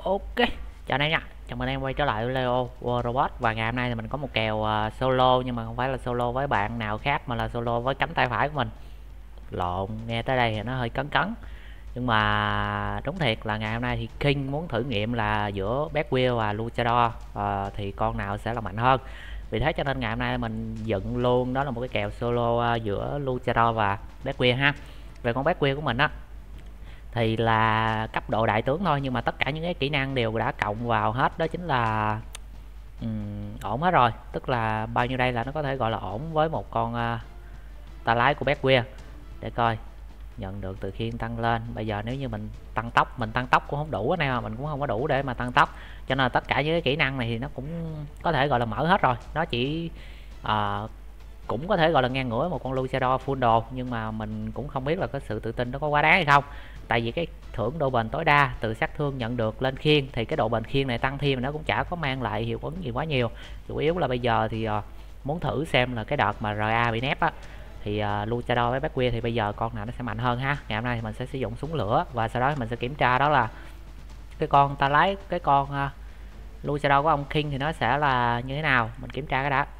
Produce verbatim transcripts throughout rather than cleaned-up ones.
Ok, chào anh em nha. Chào mừng anh em quay trở lại với Leo World Robot. Và ngày hôm nay thì mình có một kèo uh, solo, nhưng mà không phải là solo với bạn nào khác mà là solo với cánh tay phải của mình. Lộn, nghe tới đây thì nó hơi cấn cấn. Nhưng mà đúng thiệt là ngày hôm nay thì King muốn thử nghiệm là giữa Backwheel và Luchador, uh, thì con nào sẽ là mạnh hơn. Vì thế cho nên ngày hôm nay mình dựng luôn đó là một cái kèo solo uh, giữa Luchador và Backwheel ha. Về con Backwheel của mình á thì là cấp độ đại tướng thôi, nhưng mà tất cả những cái kỹ năng đều đã cộng vào hết, đó chính là um, ổn hết rồi. Tức là bao nhiêu đây là nó có thể gọi là ổn với một con uh, ta lái của Backwheel. Để coi, nhận được từ khiên tăng lên. Bây giờ nếu như mình tăng tốc, mình tăng tốc cũng không đủ anh em, mà mình cũng không có đủ để mà tăng tốc, cho nên là tất cả những cái kỹ năng này thì nó cũng có thể gọi là mở hết rồi. Nó chỉ uh, cũng có thể gọi là ngang ngửa một con Luchador full đồ, nhưng mà mình cũng không biết là cái sự tự tin nó có quá đáng hay không. Tại vì cái thưởng độ bền tối đa từ sát thương nhận được lên khiên thì cái độ bền khiên này tăng thêm nó cũng chả có mang lại hiệu ứng gì quá nhiều. Chủ yếu là bây giờ thì uh, muốn thử xem là cái đợt mà rờ a bị nép á thì uh, Luchador với Backwheel thì bây giờ con nào nó sẽ mạnh hơn ha. Ngày hôm nay thì mình sẽ sử dụng súng lửa, và sau đó mình sẽ kiểm tra đó là cái con ta lái cái con uh, Luchador của ông King thì nó sẽ là như thế nào. Mình kiểm tra cái đã.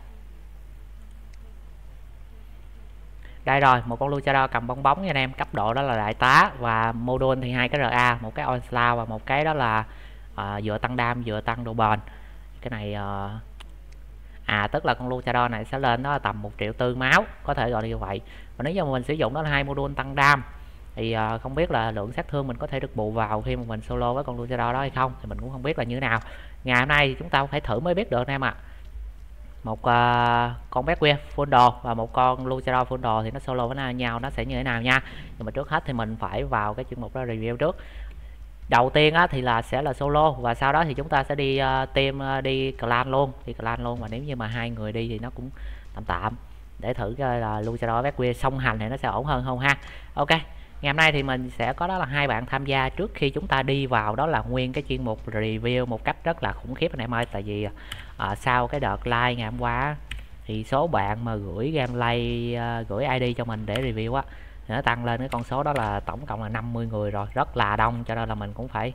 Đây rồi, một con Luchador cầm bong bóng nha anh em, cấp độ đó là đại tá, và module thì hai cái rờ a, một cái onslaught và một cái đó là uh, vừa tăng đam vừa tăng độ bền. Cái này uh, à tức là con Luchador này sẽ lên đó là tầm một triệu tư máu, có thể gọi là như vậy. Và nếu như mà mình sử dụng đó là hai module tăng đam thì uh, không biết là lượng sát thương mình có thể được bù vào khi mà mình solo với con Luchador đó hay không, thì mình cũng không biết là như thế nào. Ngày hôm nay thì chúng ta phải thử mới biết được anh em ạ. À, một uh, con Backwheel full đồ và một con Luchador full đồ thì nó solo với nhau nó sẽ như thế nào nha. Nhưng mà trước hết thì mình phải vào cái chuyên mục đó review trước. Đầu tiên á, thì là sẽ là solo, và sau đó thì chúng ta sẽ đi uh, team uh, đi clan luôn, đi clan luôn. Và nếu như mà hai người đi thì nó cũng tạm tạm, để thử coi là Luchador Backwheel song hành thì nó sẽ ổn hơn không ha. Ok, ngày hôm nay thì mình sẽ có đó là hai bạn tham gia trước khi chúng ta đi vào đó là nguyên cái chuyên mục review một cách rất là khủng khiếp anh em ơi. Tại vì à, sau cái đợt like ngày hôm qua thì số bạn mà gửi gameplay uh, gửi i đê cho mình để review á thì nó tăng lên cái con số đó là tổng cộng là năm mươi người rồi, rất là đông, cho nên là mình cũng phải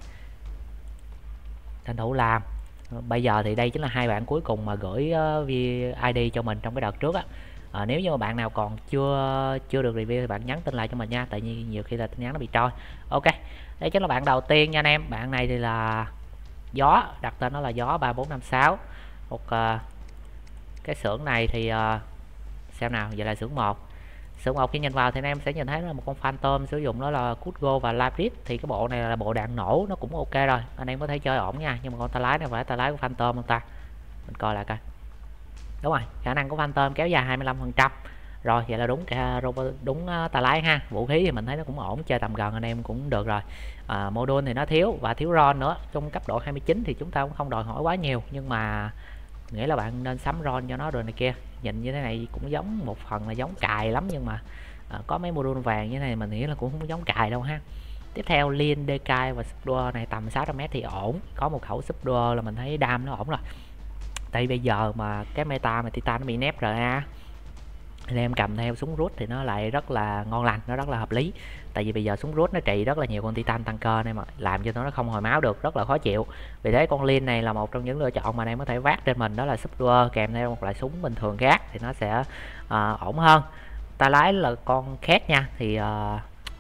tranh thủ làm. Bây giờ thì đây chính là hai bạn cuối cùng mà gửi uh, i đê cho mình trong cái đợt trước á. À, nếu như mà bạn nào còn chưa chưa được review thì bạn nhắn tin lại cho mình nha, tại vì nhiều khi là tin nhắn nó bị trôi. Ok, đây chính là bạn đầu tiên nha anh em. Bạn này thì là gió, đặt tên nó là gió ba bốn năm sáu. Một uh, cái xưởng này thì uh, xem nào, vậy là xưởng một. Xưởng một khi nhìn vào thì anh em sẽ nhìn thấy là một con Phantom sử dụng đó là Cutgo và Lapis. Thì cái bộ này là bộ đạn nổ, nó cũng ok rồi, anh em có thể chơi ổn nha. Nhưng mà con tay lái này phải tay lái của Phantom không ta? Mình coi lại coi. Đúng rồi, khả năng của Phantom kéo dài hai mươi lăm phần trăm. Rồi, vậy là đúng cả đúng uh, tay lái ha. Vũ khí thì mình thấy nó cũng ổn, chơi tầm gần anh em cũng được rồi. À, module thì nó thiếu và thiếu ron nữa. Trong cấp độ hai mươi chín thì chúng ta cũng không đòi hỏi quá nhiều, nhưng mà nghĩa là bạn nên sắm ron cho nó rồi này kia. Nhìn như thế này cũng giống một phần là giống cài lắm, nhưng mà à, có mấy module vàng như thế này mình nghĩ là cũng không giống cài đâu ha. Tiếp theo Lin, Dekai và Subdual này tầm sáu trăm mét thì ổn. Có một khẩu Subdual là mình thấy đam nó ổn rồi. Tại bây giờ mà cái meta mà Titan nó bị nép rờ a, anh em cầm theo súng rút thì nó lại rất là ngon lành, nó rất là hợp lý. Tại vì bây giờ súng rút nó trị rất là nhiều con Titan tăng cơ này, mà làm cho nó không hồi máu được, rất là khó chịu. Vì thế con Lin này là một trong những lựa chọn mà anh em có thể vác trên mình, đó là Subdual kèm theo một loại súng bình thường khác thì nó sẽ uh, ổn hơn. Ta lái là con Cat nha, thì uh,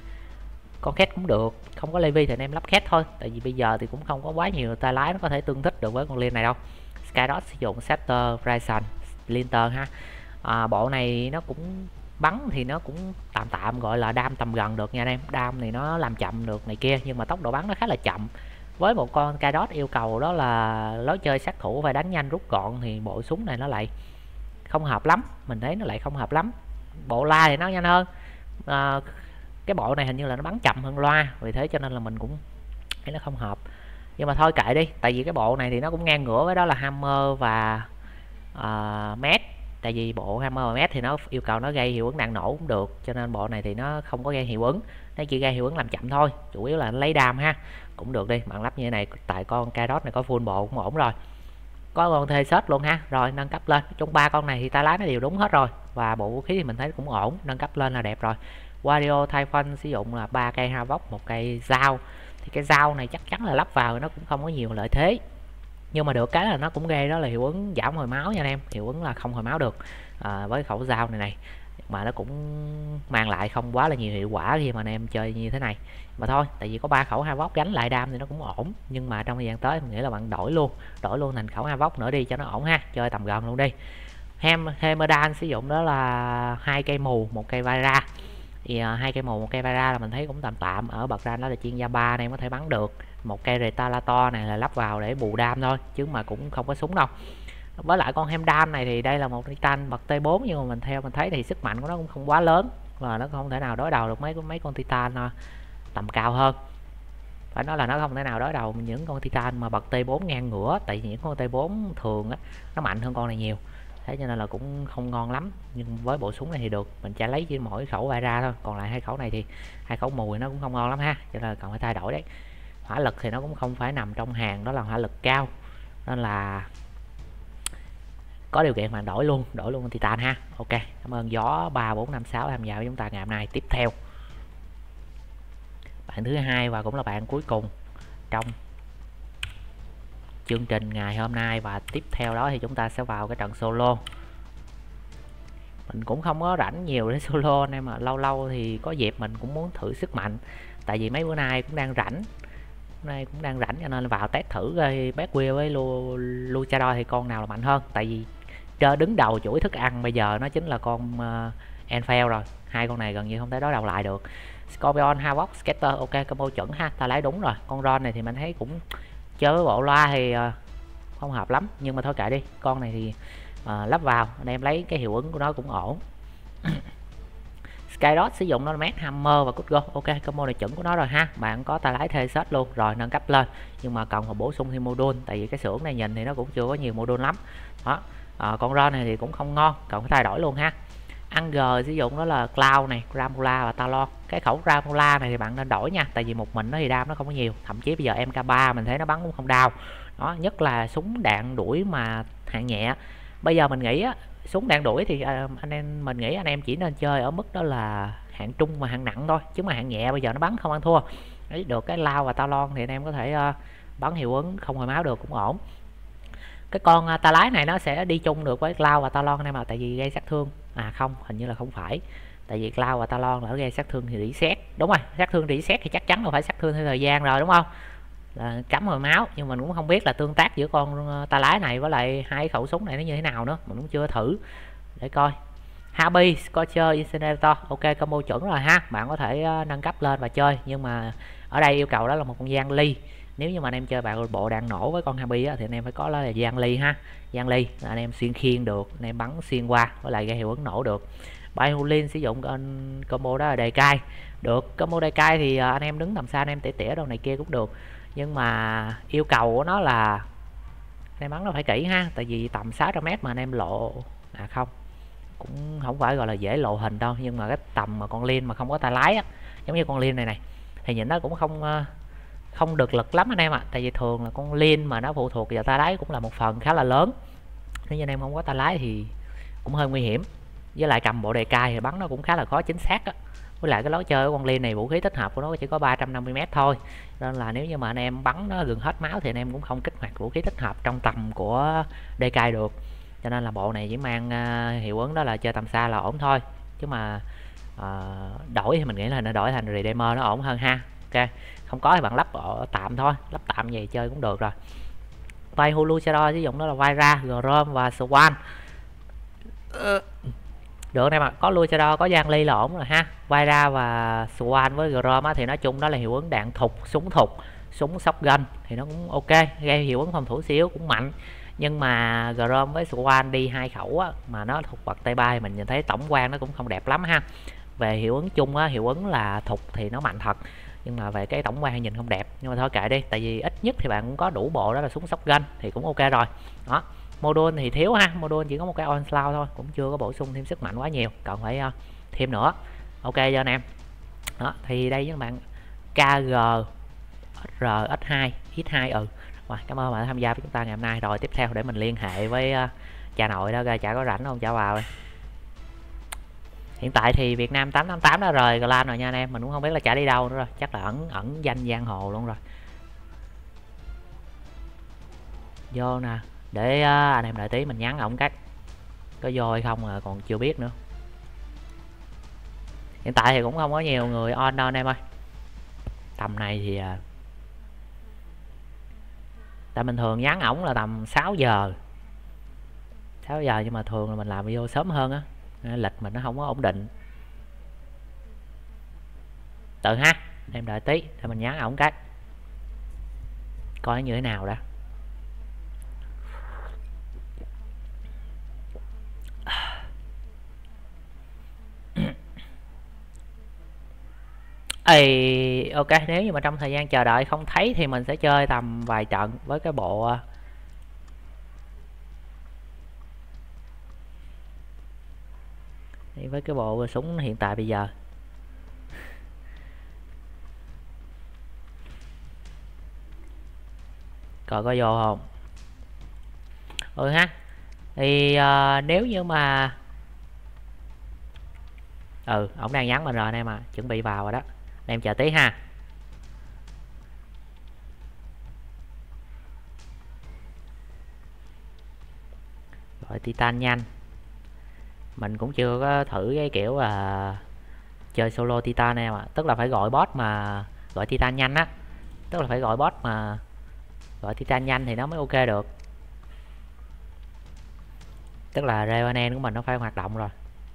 con Cat cũng được, không có Levi thì anh em lắp Cat thôi. Tại vì bây giờ thì cũng không có quá nhiều tay lái nó có thể tương thích được với con Lin này đâu. Skydot sử dụng Scepter, Bryson, Linter ha. À, bộ này nó cũng bắn thì nó cũng tạm tạm, gọi là đam tầm gần được nha anh em. Đam thì nó làm chậm được này kia, nhưng mà tốc độ bắn nó khá là chậm. Với một con Skydot yêu cầu đó là lối chơi sát thủ phải đánh nhanh rút gọn thì bộ súng này nó lại không hợp lắm. Mình thấy nó lại không hợp lắm. Bộ la thì nó nhanh hơn. À, cái bộ này hình như là nó bắn chậm hơn loa, vì thế cho nên là mình cũng thấy nó không hợp. Nhưng mà thôi kệ đi, tại vì cái bộ này thì nó cũng ngang ngửa với đó là Hammer và uh, Met. Tại vì bộ Hammer và Met thì nó yêu cầu nó gây hiệu ứng đạn nổ cũng được, cho nên bộ này thì nó không có gây hiệu ứng, nó chỉ gây hiệu ứng làm chậm thôi, chủ yếu là lấy đam ha. Cũng được đi, bạn lắp như thế này, tại con Kairos này có full bộ cũng ổn rồi. Có con thê set luôn ha. Rồi nâng cấp lên, trong ba con này thì tay lái nó đều đúng hết rồi, và bộ vũ khí thì mình thấy cũng ổn, nâng cấp lên là đẹp rồi. Wario Typhon sử dụng là ba cây Havoc, một cây dao. thì cái dao này chắc chắn là lắp vào nó cũng không có nhiều lợi thế, nhưng mà được cái là nó cũng gây đó là hiệu ứng giảm hồi máu nha anh em, hiệu ứng là không hồi máu được à, với khẩu dao này này, mà nó cũng mang lại không quá là nhiều hiệu quả khi mà anh em chơi như thế này. Mà thôi, tại vì có ba khẩu hai vóc gánh lại đam thì nó cũng ổn, nhưng mà trong thời gian tới mình nghĩ là bạn đổi luôn đổi luôn thành khẩu hai vóc nữa đi cho nó ổn ha, chơi tầm gần luôn đi. Hem Hemerdan sử dụng đó là hai cây mù một cây Vaira, thì uh, hai cây mù một cây Vaira là mình thấy cũng tạm tạm, ở bậc rank đó là chuyên gia ba anh em có thể bắn được. Một cây Retalator này là lắp vào để bù đam thôi chứ mà cũng không có súng đâu. Với lại con Hemerdan này thì đây là một Titan bậc T bốn, nhưng mà mình theo mình thấy thì sức mạnh của nó cũng không quá lớn và nó không thể nào đối đầu được mấy mấy con Titan uh, tầm cao hơn. Phải nói là nó không thể nào đối đầu những con Titan mà bậc T bốn ngang ngửa, tại vì những con T bốn thường á nó mạnh hơn con này nhiều, thế cho nên là cũng không ngon lắm. Nhưng với bộ súng này thì được, mình chỉ lấy chỉ mỗi khẩu vai ra thôi, còn lại hai khẩu này thì hai khẩu mùi nó cũng không ngon lắm ha, cho nên là cần phải thay đổi đấy. Hỏa lực thì nó cũng không phải nằm trong hàng đó là hỏa lực cao, nên là có điều kiện bạn đổi luôn đổi luôn con Titan ha. Ok, cảm ơn gió ba bốn năm sáu tham gia với chúng ta ngày hôm nay. Tiếp theo bạn thứ hai và cũng là bạn cuối cùng trong chương trình ngày hôm nay, và tiếp theo đó thì chúng ta sẽ vào cái trận solo. Mình cũng không có rảnh nhiều để solo nên mà lâu lâu thì có dịp mình cũng muốn thử sức mạnh, tại vì mấy bữa nay cũng đang rảnh hôm nay cũng đang rảnh cho nên vào test thử coi Backwheel với Lu Luchador thì con nào là mạnh hơn, tại vì đứng đầu chuỗi thức ăn bây giờ nó chính là con uh, Enfell rồi, hai con này gần như không thể đối đầu lại được. Scorpion, Havoc, Scatter, ok combo chuẩn ha, ta lấy đúng rồi. Con Ron này thì mình thấy cũng chơi với bộ loa thì uh, không hợp lắm, nhưng mà thôi kệ đi, con này thì uh, lắp vào anh em lấy cái hiệu ứng của nó cũng ổn. Skydot sử dụng nó là Mad Hammer và Good Go, ok combo này chuẩn của nó rồi ha. Bạn có tay lái thuê set luôn rồi, nâng cấp lên, nhưng mà cần phải bổ sung thêm module, tại vì cái xưởng này nhìn thì nó cũng chưa có nhiều module lắm đó. À, con Ron này thì cũng không ngon, cần phải thay đổi luôn ha. Anger sử dụng đó là Cloud này, Ramula và Talon. Cái khẩu Ramula này thì bạn nên đổi nha, tại vì một mình nó thì đam nó không có nhiều, thậm chí bây giờ em K ba mình thấy nó bắn cũng không đau đó, nhất là súng đạn đuổi mà hạng nhẹ. Bây giờ mình nghĩ á, súng đạn đuổi thì à, anh em mình nghĩ anh em chỉ nên chơi ở mức đó là hạng trung và hạng nặng thôi, chứ mà hạng nhẹ bây giờ nó bắn không ăn thua. Đấy, được cái Lao và Talon thì anh em có thể uh, bắn hiệu ứng không hồi máu được cũng ổn. Cái con uh, ta lái này nó sẽ đi chung được với Cloud và Talon anh em ạ, tại vì gây sát thương à không hình như là không phải, tại vì Cloud và Talon là gây sát thương thì reset, đúng rồi, sát thương reset thì chắc chắn là phải sát thương theo thời gian rồi đúng không, là cắm hồi máu. Nhưng mình cũng không biết là tương tác giữa con uh, ta lái này với lại hai khẩu súng này nó như thế nào nữa, mình cũng chưa thử để coi. Happy, Scorcher, Incinerator, ok combo chuẩn rồi ha, bạn có thể uh, nâng cấp lên và chơi, nhưng mà ở đây yêu cầu đó là một con Giang Ly. Nếu như mà anh em chơi bạn bộ đạn nổ với con Happy á, thì anh em phải có là Giang Ly ha. Giang Ly là anh em xuyên khiên được, anh em bắn xuyên qua với lại gây hiệu ứng nổ được. Biolin sử dụng con combo đó là đề cai được, combo đề cai thì uh, anh em đứng tầm xa anh em tỉa tỉa đâu này kia cũng được, nhưng mà yêu cầu của nó là anh em bắn nó phải kỹ ha, tại vì tầm sáu trăm mét mà anh em lộ à không cũng không phải gọi là dễ lộ hình đâu, nhưng mà cái tầm mà con Liên mà không có tay lái á, giống như con Liên này này thì nhìn nó cũng không không được lực lắm anh em ạ, à. Tại vì thường là con Liên mà nó phụ thuộc vào tay lái cũng là một phần khá là lớn, nếu như anh em không có tay lái thì cũng hơi nguy hiểm, với lại cầm bộ đề cai thì bắn nó cũng khá là khó chính xác á. Với lại cái lối chơi của con Liên này vũ khí tích hợp của nó chỉ có ba trăm năm mươi mét thôi, nên là nếu như mà anh em bắn nó gần hết máu thì anh em cũng không kích hoạt vũ khí tích hợp trong tầm của đề cai được, cho nên là bộ này chỉ mang uh, hiệu ứng đó là chơi tầm xa là ổn thôi, chứ mà uh, đổi thì mình nghĩ là nó đổi thành Redeemer nó ổn hơn ha. Ok, không có thì bạn lắp ở tạm thôi, lắp tạm về chơi cũng được rồi. Vai Hulu Shadow sử dụng đó là Vaira, Grom và Swan. Được em ạ, có Luchador có Giang Ly là ổn rồi ha. Vaira và Swan với Grom á, thì nói chung đó là hiệu ứng đạn thục, súng thục, súng shotgun thì nó cũng ok, gây hiệu ứng phòng thủ xíu cũng mạnh. Nhưng mà Grom với Swan đi hai khẩu á, mà nó thuộc bậc T ba thì mình nhìn thấy tổng quan nó cũng không đẹp lắm ha. Về hiệu ứng chung á, hiệu ứng là thục thì nó mạnh thật, nhưng mà về cái tổng quan nhìn không đẹp. Nhưng mà thôi kệ đi, tại vì ít nhất thì bạn cũng có đủ bộ đó là súng shotgun thì cũng ok rồi đó. Module thì thiếu ha, module chỉ có một cái onslaught thôi, cũng chưa có bổ sung thêm sức mạnh quá nhiều, cần phải uh, thêm nữa. Ok cho anh em đó, thì đây với các bạn ca giê R X hai X hai ừ. Rồi, cảm ơn bạn đã tham gia với chúng ta ngày hôm nay. Rồi tiếp theo để mình liên hệ với uh, cha nội đó coi chả có rảnh không, chả vào đây. Hiện tại thì Việt Nam tám tám tám đã rời Clan rồi nha anh em, mình cũng không biết là trả đi đâu nữa rồi, chắc là ẩn ẩn danh giang hồ luôn rồi. Vô nè, để uh, anh em đợi tí mình nhắn ổng cách có vô hay không là còn chưa biết nữa. Hiện tại thì cũng không có nhiều người on đâu anh em ơi. Tầm này thì uh, tại mình thường nhắn ổng là tầm sáu giờ sáu giờ, nhưng mà thường là mình làm video sớm hơn á, lịch mình nó không có ổn định. Tự ha, em đợi tí để mình nhắn ổng cái coi nó như thế nào đã. Ê, ok, nếu như mà trong thời gian chờ đợi không thấy thì mình sẽ chơi tầm vài trận với cái bộ với cái bộ súng hiện tại bây giờ. Coi có vô không. Ừ ha. Thì uh, nếu như mà ừ ổng đang nhắn mình rồi anh em à, chuẩn bị vào rồi đó, anh em chờ tí ha. Gọi Titan nhanh, mình cũng chưa có thử cái kiểu là chơi solo Titan em ạ, tức là phải gọi boss mà gọi Titan nhanh á, tức là phải gọi boss mà gọi Titan nhanh thì nó mới ok được, tức là Revenant của mình nó phải hoạt động rồi.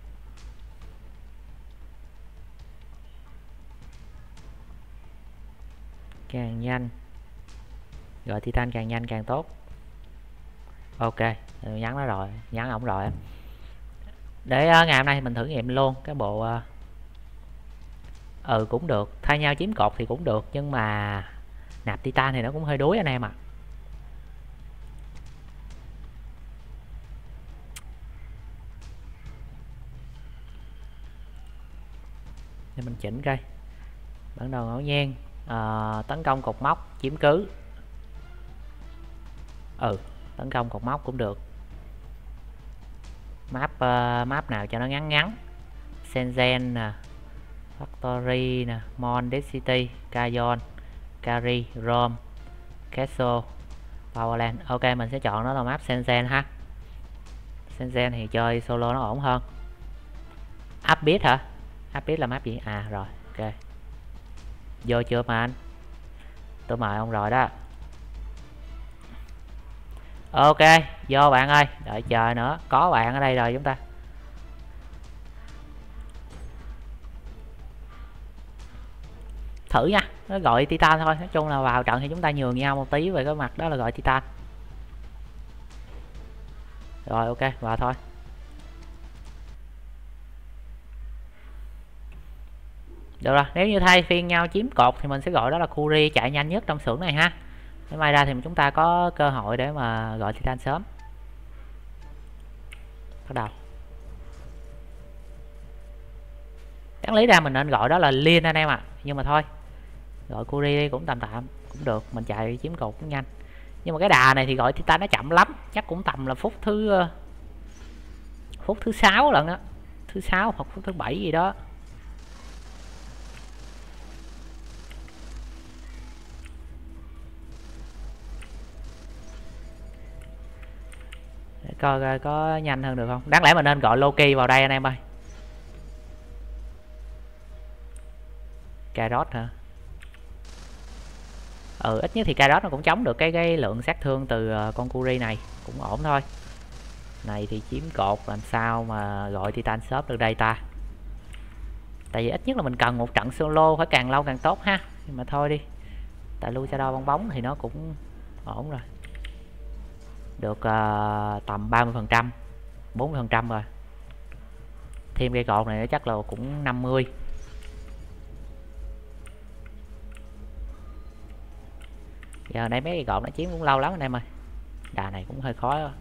Càng nhanh gọi Titan càng nhanh càng tốt. Ok, nhắn nó rồi, nhắn ổng rồi. Để uh, ngày hôm nay mình thử nghiệm luôn cái bộ uh, ừ cũng được, thay nhau chiếm cột thì cũng được, nhưng mà nạp Titan thì nó cũng hơi đuối anh em ạ. À. Để mình chỉnh coi. Bản đồ ngẫu nhiên, uh, tấn công cột mốc chiếm cứ. Ừ, tấn công cột mốc cũng được. Map uh, map nào cho nó ngắn ngắn. Shenzhen nè, Factory nè, Mon City, Kayon, Kari, Rome, Castle, Powerland. Ok, mình sẽ chọn nó là map Shenzhen ha. Shenzhen thì chơi solo nó ổn hơn. Upbeat hả? Upbeat là map gì? À rồi, ok. Vô chưa mà anh? Tôi mời ông rồi đó. Ok, vô bạn ơi, đợi chờ nữa, có bạn ở đây rồi chúng ta. Thử nha, nó gọi Titan thôi, nói chung là vào trận thì chúng ta nhường nhau một tí về cái mặt đó là gọi Titan. Rồi ok, vào thôi. Được rồi, nếu như thay phiên nhau chiếm cột thì mình sẽ gọi đó là Kuri chạy nhanh nhất trong xưởng này ha. Nếu may ra thì chúng ta có cơ hội để mà gọi Titan sớm. Bắt đầu. Đáng lý ra mình nên gọi đó là Liên anh em ạ. À. Nhưng mà thôi, gọi Kuri đi cũng tạm tạm, cũng được, mình chạy chiếm cột cũng nhanh. Nhưng mà cái đà này thì gọi Titan nó chậm lắm, chắc cũng tầm là phút thứ phút thứ sáu lần đó, thứ sáu hoặc phút thứ bảy gì đó. Để coi, coi có nhanh hơn được không. Đáng lẽ mình nên gọi Loki vào đây anh em ơi. Carrot hả? Ừ, ít nhất thì Carrot nó cũng chống được cái cái lượng sát thương từ con Kuri này, cũng ổn thôi. Này thì chiếm cột làm sao mà gọi Titan shop được đây ta. Tại vì ít nhất là mình cần một trận solo phải càng lâu càng tốt ha. Nhưng mà thôi đi, tại lui Shadow bong bóng thì nó cũng ổn rồi. Được uh, tầm ba mươi phần trăm, bốn mươi phần trăm rồi. Thêm cây cột này chắc là cũng năm mươi. Giờ đây mấy cây cột nó chiếm cũng lâu lắm anh em ơi. Đà này cũng hơi khó đó.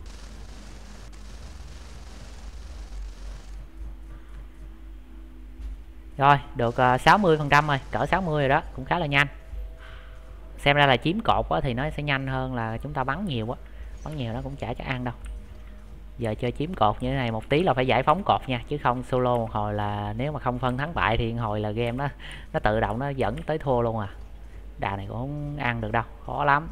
Rồi, được uh, sáu mươi phần trăm rồi, cỡ sáu mươi rồi đó, cũng khá là nhanh. Xem ra là chiếm cột thì nó sẽ nhanh hơn là chúng ta bắn nhiều quá. Bắn nhiều nó cũng chả chắc ăn đâu. Giờ chơi chiếm cột như thế này một tí là phải giải phóng cột nha, chứ không solo một hồi là nếu mà không phân thắng bại thì một hồi là game nó nó tự động nó dẫn tới thua luôn à. Đà này cũng không ăn được đâu, khó lắm.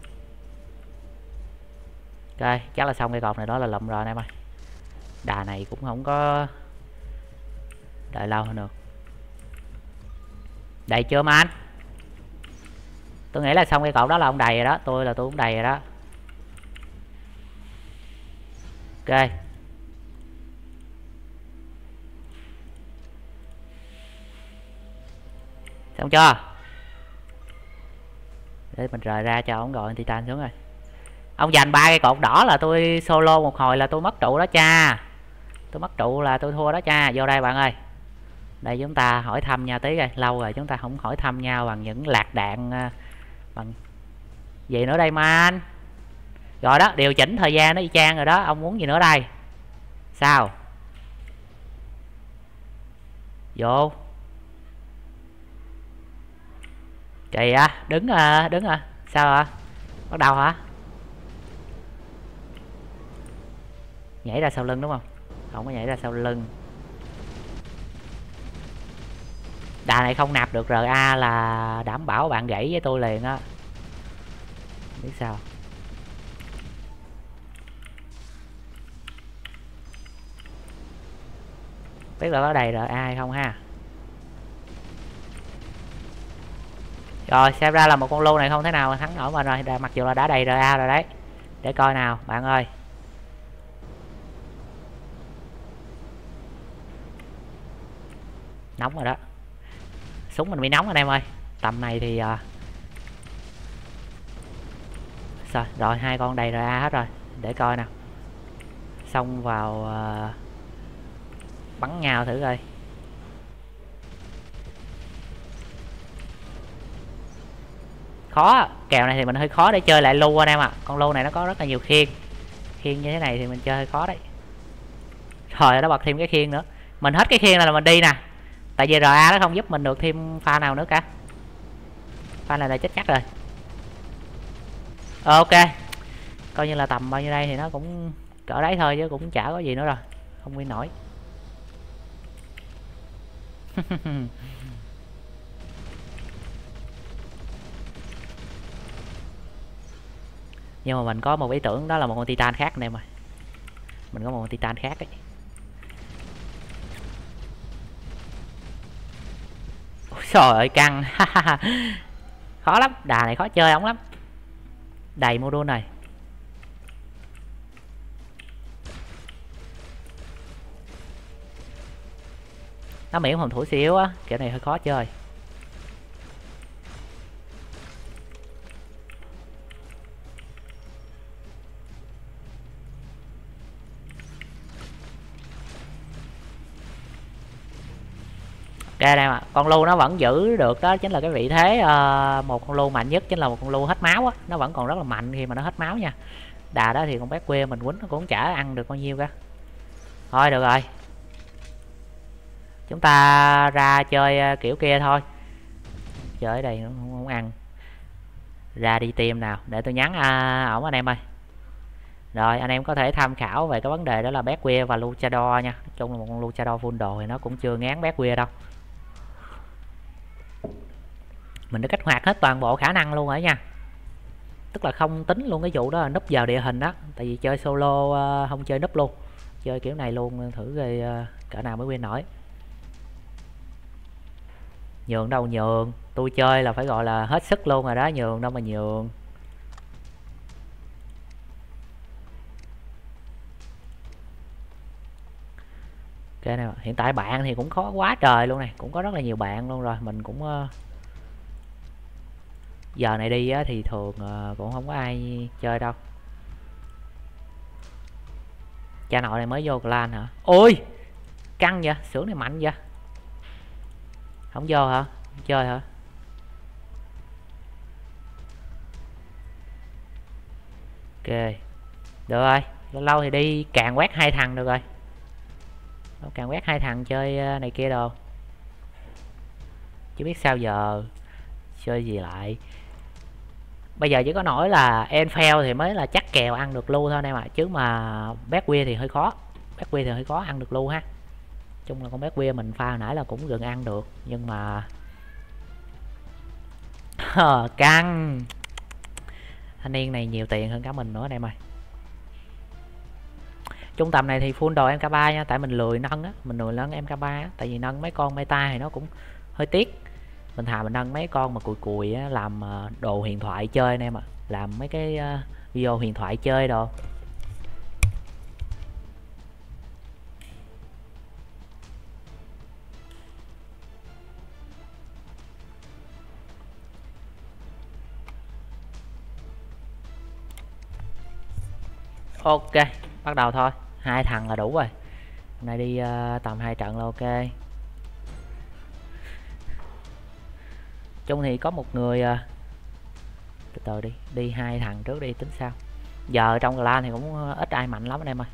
Ok, chắc là xong cái cột này đó là lụm rồi anh em ơi. Đà này cũng không có đợi lâu hơn được. Đầy chưa mà anh? Tôi nghĩ là xong cái cột đó là ông đầy rồi đó, tôi là tôi cũng đầy rồi đó. Ok. Xong chưa? Để mình rời ra cho ông gọi Titan xuống rồi. Ông giành ba cái cột đỏ là tôi solo một hồi là tôi mất trụ đó cha. Tôi mất trụ là tôi thua đó cha. Vô đây bạn ơi. Đây chúng ta hỏi thăm nhau tí rồi, lâu rồi chúng ta không hỏi thăm nhau bằng những lạc đạn bằng gì nữa đây mà anh. Rồi đó, điều chỉnh thời gian nó y chang rồi đó, ông muốn gì nữa đây? Sao? Vô. Kỳ á, đứng à, đứng à. Sao hả? Bắt đầu hả? Nhảy ra sau lưng đúng không? Không có nhảy ra sau lưng. Đà này không nạp được rờ a là đảm bảo bạn gãy với tôi liền á. Biết sao? Biết là có đầy rờ a hay không ha? Rồi xem ra là một con lô này không thể nào thắng nổi mình rồi, mặc dù là đã đầy rờ a rồi đấy. Để coi nào bạn ơi. Nóng rồi đó. Súng mình bị nóng anh em ơi. Tầm này thì uh... rồi, rồi hai con đầy rờ a hết rồi. Để coi nào. Xông vào uh... bắn nhau thử coi. Khó, kèo này thì mình hơi khó để chơi lại lu anh em ạ. À. Con lu này nó có rất là nhiều khiên. Khiên như thế này thì mình chơi hơi khó đấy. Rồi nó bật thêm cái khiên nữa. Mình hết cái khiên là mình đi nè. Tại vì rờ a nó không giúp mình được thêm pha nào nữa cả. Pha này là chết chắc rồi. Ok. Coi như là tầm bao nhiêu đây thì nó cũng cỡ đấy thôi chứ cũng chả có gì nữa rồi. Không nguyên nổi. Nhưng mà mình có một ý tưởng đó là một con Titan khác anh em ơi. Mình có một con Titan khác ấy. Ôi trời ơi căng. Khó lắm, đà này khó chơi ổng lắm. Đầy module này. Nó miễn phòng thủ xíu á, kiểu này hơi khó chơi. Ok đây mà, con lu nó vẫn giữ được đó chính là cái vị thế uh, một con lu mạnh nhất chính là một con lu hết máu á, nó vẫn còn rất là mạnh khi mà nó hết máu nha. Đà đó thì con bé quê mình quýnh nó cũng chả ăn được bao nhiêu cả. Thôi được rồi. Chúng ta ra chơi uh, kiểu kia thôi. Chơi ở đây nó không, không ăn. Ra đi tìm nào, để tôi nhắn uh, ổng anh em ơi. Rồi anh em có thể tham khảo về cái vấn đề đó là bé quê và luchador nha. Nói chung là một con luchador full đồ thì nó cũng chưa ngán bé quê đâu. Mình đã kích hoạt hết toàn bộ khả năng luôn rồi nha. Tức là không tính luôn cái vụ đó là núp vào địa hình đó. Tại vì chơi solo uh, không chơi núp luôn. Chơi kiểu này luôn thử rồi uh, cỡ nào mới win nổi. Nhường đâu nhường. Tôi chơi là phải gọi là hết sức luôn rồi đó. Nhường đâu mà nhường. Ok này, hiện tại bạn thì cũng khó quá trời luôn này. Cũng có rất là nhiều bạn luôn rồi. Mình cũng... Uh, giờ này đi á, thì thường uh, cũng không có ai chơi đâu. Cha nội này mới vô clan hả? Ôi căng vậy, xưởng này mạnh vậy. Không vô hả? Không chơi hả? Ok được rồi, lâu lâu thì đi càng quét hai thằng được rồi. Càng quét hai thằng chơi này kia đồ. Chứ biết sao giờ chơi gì lại. Bây giờ chỉ có nổi là Enfell thì mới là chắc kèo ăn được lưu thôi anh em ạ, chứ mà Bedware thì hơi khó. Bedware thì hơi khó ăn được lưu ha. Chung là con Bedware mình pha hồi nãy là cũng gần ăn được, nhưng mà căng. Thanh niên này nhiều tiền hơn cả mình nữa anh em ơi. Trung tầm này thì full đồ em ca ba nha, tại mình lười nâng á, mình lười nâng em ca ba á, tại vì nâng mấy con meta thì nó cũng hơi tiếc. Mình thà mình nâng mấy con mà cùi cùi á, làm đồ huyền thoại chơi anh em ạ, à. Làm mấy cái video huyền thoại chơi đồ. Ok, bắt đầu thôi, hai thằng là đủ rồi. Hôm nay đi uh, tầm hai trận là ok. Chung thì có một người uh, từ từ đi, đi hai thằng trước đi tính sao. Giờ trong clan thì cũng ít ai mạnh lắm anh em ơi.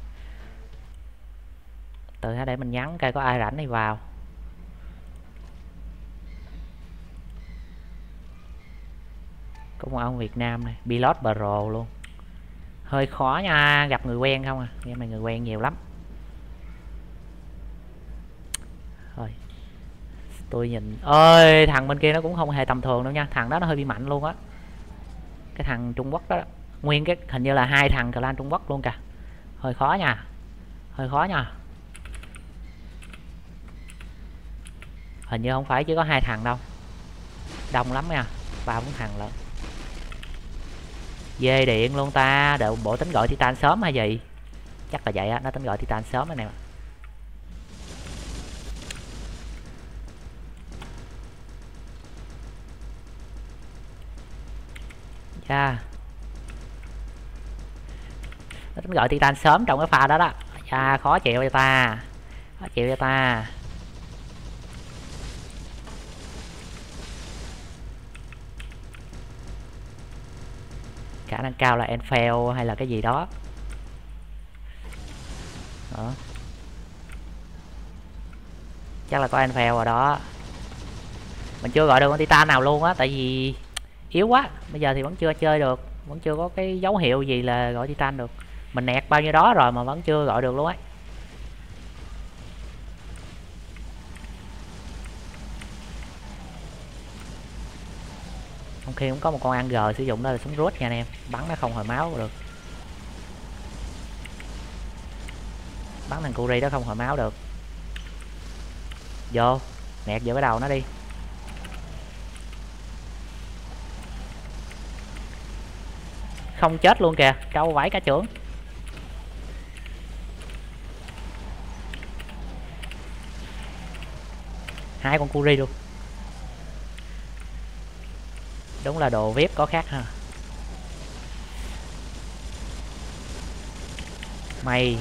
Từ để mình nhắn coi có ai rảnh thì vào. Có một ông Việt Nam này, Pilot Pro luôn. Hơi khó nha, gặp người quen không à, game này người quen nhiều lắm. Thôi tôi nhìn ơi, thằng bên kia nó cũng không hề tầm thường đâu nha, thằng đó nó hơi bị mạnh luôn á. Cái thằng Trung Quốc đó, đó nguyên cái hình như là hai thằng clan Trung Quốc luôn kìa. Hơi khó nha, hơi khó nha. Hình như không phải chỉ có hai thằng đâu, đông lắm nha, ba bốn thằng lận. Dê điện luôn ta, đợi bộ tính gọi Titan sớm hay gì? Chắc là vậy á, nó tính gọi Titan sớm anh em ạ. Cha, nó tính gọi Titan sớm trong cái pha đó đó. Cha, khó chịu cho ta, khó chịu cho ta. Khả năng cao là Enfell hay là cái gì đó. Đó. Chắc là có Enfell rồi đó. Mình chưa gọi được con Titan nào luôn á, tại vì yếu quá. Bây giờ thì vẫn chưa chơi được, vẫn chưa có cái dấu hiệu gì là gọi Titan được. Mình nẹt bao nhiêu đó rồi mà vẫn chưa gọi được luôn ấy. Trong khi cũng có một con ăn g sử dụng đó là súng rút nha anh em, bắn nó không hồi máu được. Bắn thằng Curi đó không hồi máu được. Vô nẹt vô cái đầu nó đi. Không chết luôn kìa, trâu vãi cả trưởng. Hai con Curi luôn. Đúng là đồ vip có khác ha. Mày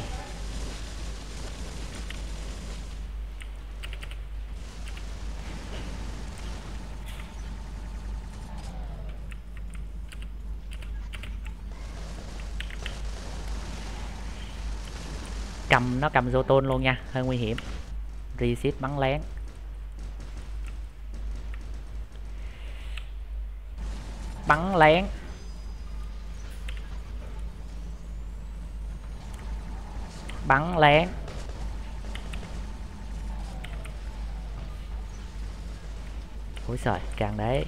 cầm nó cầm Zoton luôn nha, hơi nguy hiểm. Reset bắn lén. Bắn lén. Bắn lén. Ôi trời, càng đấy.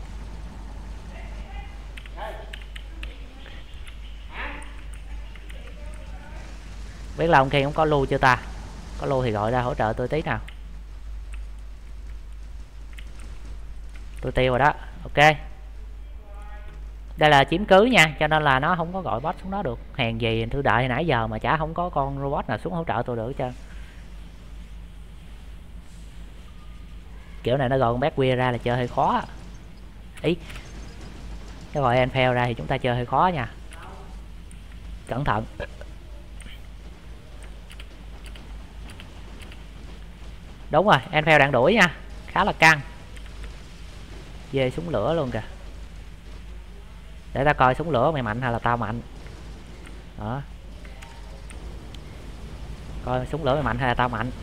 Biết là ông kia cũng có lưu chưa ta? Có lưu thì gọi ra hỗ trợ tôi tí nào. Tôi tiêu rồi đó. Ok. Đây là chiếm cứ nha, cho nên là nó không có gọi boss xuống đó được. Hèn gì tôi đợi nãy giờ mà chả không có con robot nào xuống hỗ trợ tôi được hết trơn. Kiểu này nó gọi con Bedware ra là chơi hơi khó. Ý, nó gọi Enfell ra thì chúng ta chơi hơi khó nha. Cẩn thận. Đúng rồi, Enfell đang đuổi nha, khá là căng. Dê súng lửa luôn kìa. Để ta coi súng lửa mày mạnh hay là tao mạnh. Đó. Coi súng lửa mày mạnh hay là tao mạnh.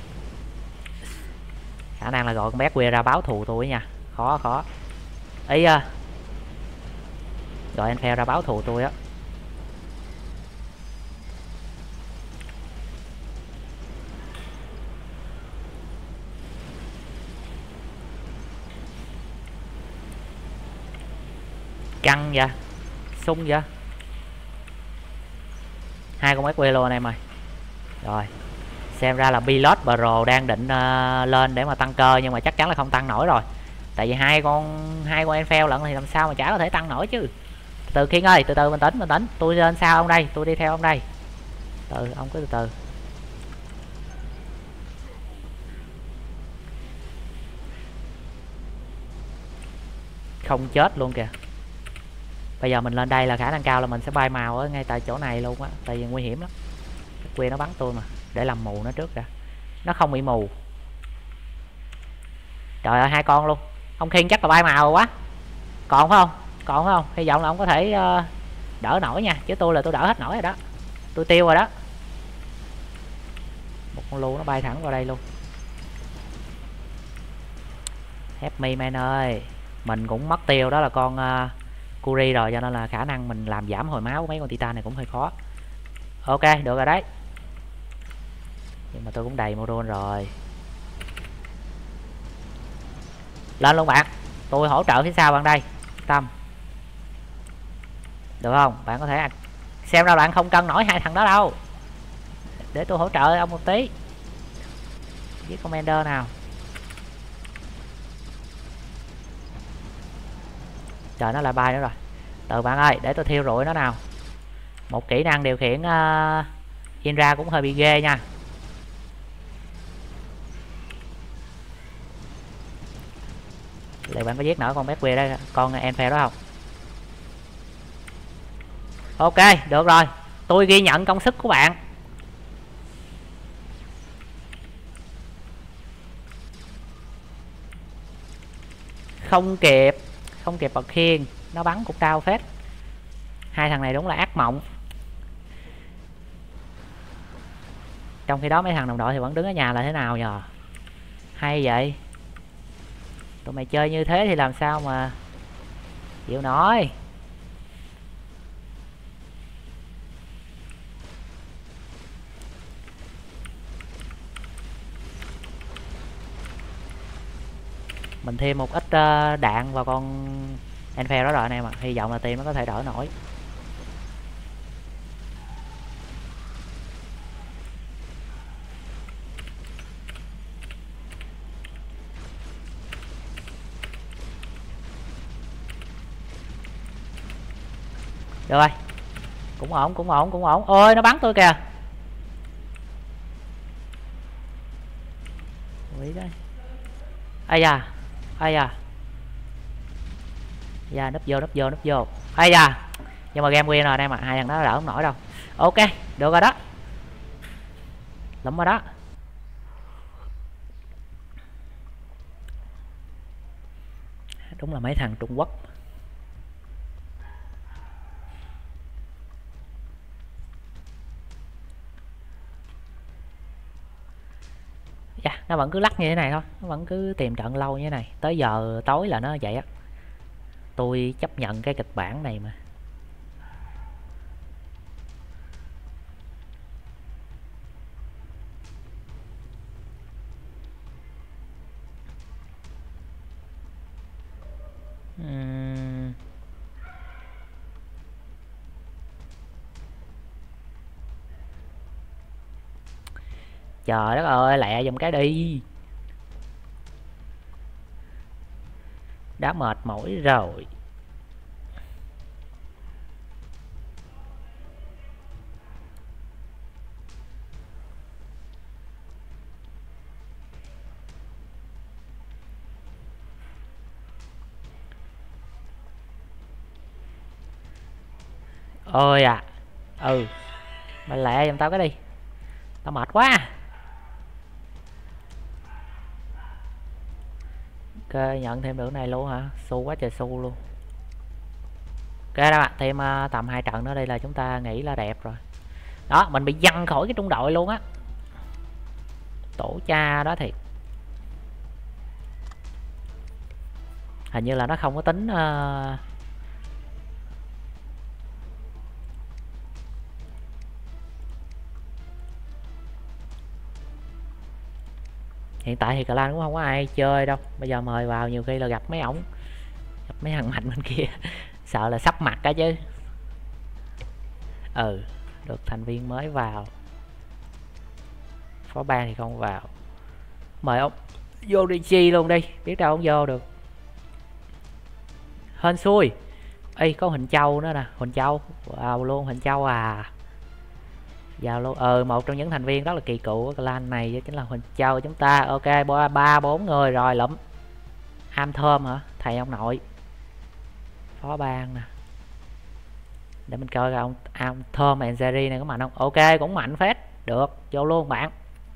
Khả năng là gọi con Bedware ra báo thù tôi nha. Khó khó. Ý à. gọi anh Phèo ra báo thù tôi á. Căng vậy, sung vậy. Hai con quét luôn anh em ơi. Rồi, xem ra là Pilot Pro đang định uh, lên để mà tăng cơ, nhưng mà chắc chắn là không tăng nổi rồi. Tại vì hai con hai con Enfell lận thì làm sao mà chả có thể tăng nổi chứ. Từ từ Kiên ơi, từ từ bình tĩnh bình tĩnh, tôi lên sau ông đây, tôi đi theo ông đây. Từ ông cứ từ từ. Không chết luôn kìa. Bây giờ mình lên đây là khả năng cao là mình sẽ bay màu ở ngay tại chỗ này luôn á, tại vì nguy hiểm lắm. Cái quyền nó bắn tôi mà, để làm mù nó trước ra. Nó không bị mù. Trời ơi, hai con luôn. Ông Khiên chắc là bay màu quá. Còn phải không? Còn phải không? Hy vọng là ông có thể uh, đỡ nổi nha, chứ tôi là tôi đỡ hết nổi rồi đó. Tôi tiêu rồi đó. Một con lu nó bay thẳng vào đây luôn. Help me man ơi. Mình cũng mất tiêu đó là con uh, Curi rồi, cho nên là khả năng mình làm giảm hồi máu của mấy con Titan này cũng hơi khó. Ok, được rồi đấy. Nhưng mà tôi cũng đầy module rồi. Lên luôn bạn. Tôi hỗ trợ phía sau bạn đây. Tâm. Được không? Bạn có thể xem ra bạn không cân nổi hai thằng đó đâu. Để tôi hỗ trợ ông một tí. Với commander nào. Trời, nó lại bay nữa rồi. Từ bạn ơi, để tôi thiêu rụi nó nào. Một kỹ năng điều khiển uh, Indra cũng hơi bị ghê nha. Liệu bạn có giết nổi con Bedway đây, con Enfell đó không? Ok, được rồi. Tôi ghi nhận công sức của bạn. Không kịp. Không kịp bật khiên. Nó bắn cũng đau phết. Hai thằng này đúng là ác mộng. Trong khi đó mấy thằng đồng đội thì vẫn đứng ở nhà là thế nào nhờ? Hay vậy. Tụi mày chơi như thế thì làm sao mà chịu nổi. Mình thêm một ít uh, đạn vào con Enfell đó rồi anh em ạ. Hy vọng là team nó có thể đỡ nổi. Được rồi. Cũng ổn, cũng ổn, cũng ổn. Ôi, nó bắn tôi kìa. Ui đây. Ây da. Ây da. Da, núp vô, núp vô, núp vô. Ây da. Nhưng mà game win rồi anh em ạ. Hai thằng đó đỡ không nổi đâu. Ok, được rồi đó. Lắm rồi đó. Đúng là mấy thằng Trung Quốc. Yeah, nó vẫn cứ lắc như thế này thôi. Nó vẫn cứ tìm trận lâu như thế này. Tới giờ tối là nó vậy á. Tôi chấp nhận cái kịch bản này mà. Uhm. Trời đất ơi, lẹ giùm cái đi. Đã mệt mỏi rồi. Ôi à. Ừ. Mày lẹ giùm tao cái đi. Tao mệt quá. Ok, nhận thêm được này luôn hả? Xu quá trời xu luôn. Ok các bạn, thêm uh, tầm hai trận nữa đây là chúng ta nghĩ là đẹp rồi. Đó, mình bị văng khỏi cái trung đội luôn á. Tổ cha đó thiệt. Hình như là nó không có tính uh, Hiện tại thì clan cũng không có ai chơi đâu, bây giờ mời vào nhiều khi là gặp mấy ổng, gặp mấy thằng mạnh bên kia sợ là sắp mặt á chứ. Ừ, được thành viên mới vào, phó ban thì không vào, mời ông vô đi chi luôn đi, biết đâu ông vô được. Hên xui. Ê, có Huỳnh Châu nữa nè, Huỳnh Châu vào luôn. Huỳnh Châu à, vào luôn. Ờ, một trong những thành viên rất là kỳ cựu của clan này chính là Huỳnh Châu chúng ta. Ok, ba bốn người rồi lụm. Am Thơm hả, thầy ông nội, phó ban nè, để mình coi coi ông Am Thơm and Jerry này có mạnh không. Ok, cũng mạnh phết, được, vô luôn bạn.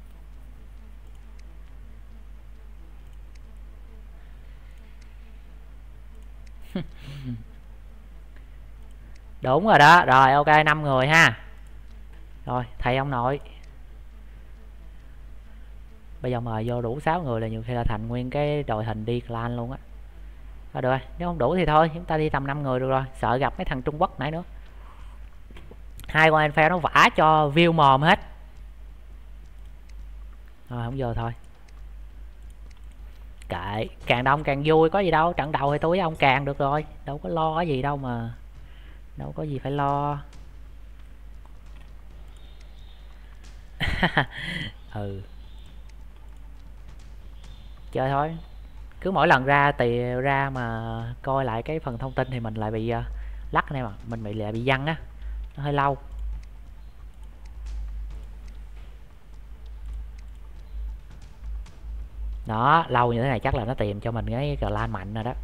Đúng rồi đó. Rồi ok, năm người ha. Rồi thầy ông nội, bây giờ mời vô đủ sáu người là nhiều khi là thành nguyên cái đội hình đi clan luôn á. Thôi được rồi, nếu không đủ thì thôi, chúng ta đi tầm năm người được rồi, sợ gặp mấy thằng Trung Quốc nãy nữa. Hai con Enfer nó vả cho view mồm hết. Rồi không vô thôi. Kệ, càng đông càng vui, có gì đâu, trận đầu thì tôi với ông càng được rồi, đâu có lo cái gì đâu mà, đâu có gì phải lo. Ừ, chơi thôi, cứ mỗi lần ra thì ra mà coi lại cái phần thông tin thì mình lại bị uh, lắc này mà, mình bị lại bị văng á, nó hơi lâu. Đó, lâu như thế này chắc là nó tìm cho mình cái clan mạnh rồi đó,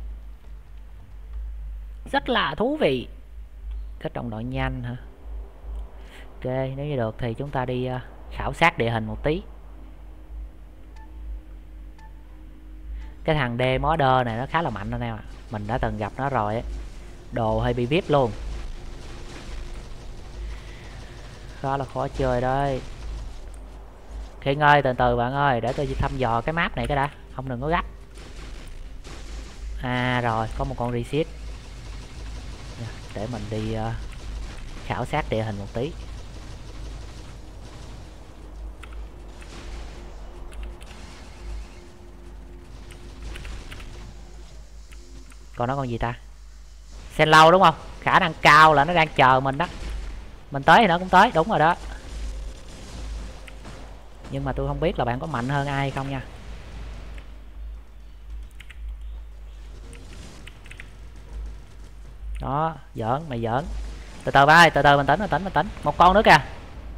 rất là thú vị. Kết đồng đội nhanh hả? Ok, nếu như được thì chúng ta đi uh, khảo sát địa hình một tí. Cái thằng D modder này nó khá là mạnh anh em ạ, mình đã từng gặp nó rồi ấy. Đồ hơi bị vip luôn, khá là khó chơi đấy. Khiên ơi, từ từ bạn ơi, để tôi thăm dò cái map này cái đã, không đừng có gấp. À rồi, có một con reset, để mình đi uh, khảo sát địa hình một tí. Còn nó con gì ta? Sen lâu đúng không? Khả năng cao là nó đang chờ mình đó. Mình tới thì nó cũng tới, đúng rồi đó. Nhưng mà tôi không biết là bạn có mạnh hơn ai hay không nha. Đó, giỡn, mày giỡn. Từ từ ba ơi, từ từ mình tính, mình tính, mình tính. Một con nữa kìa.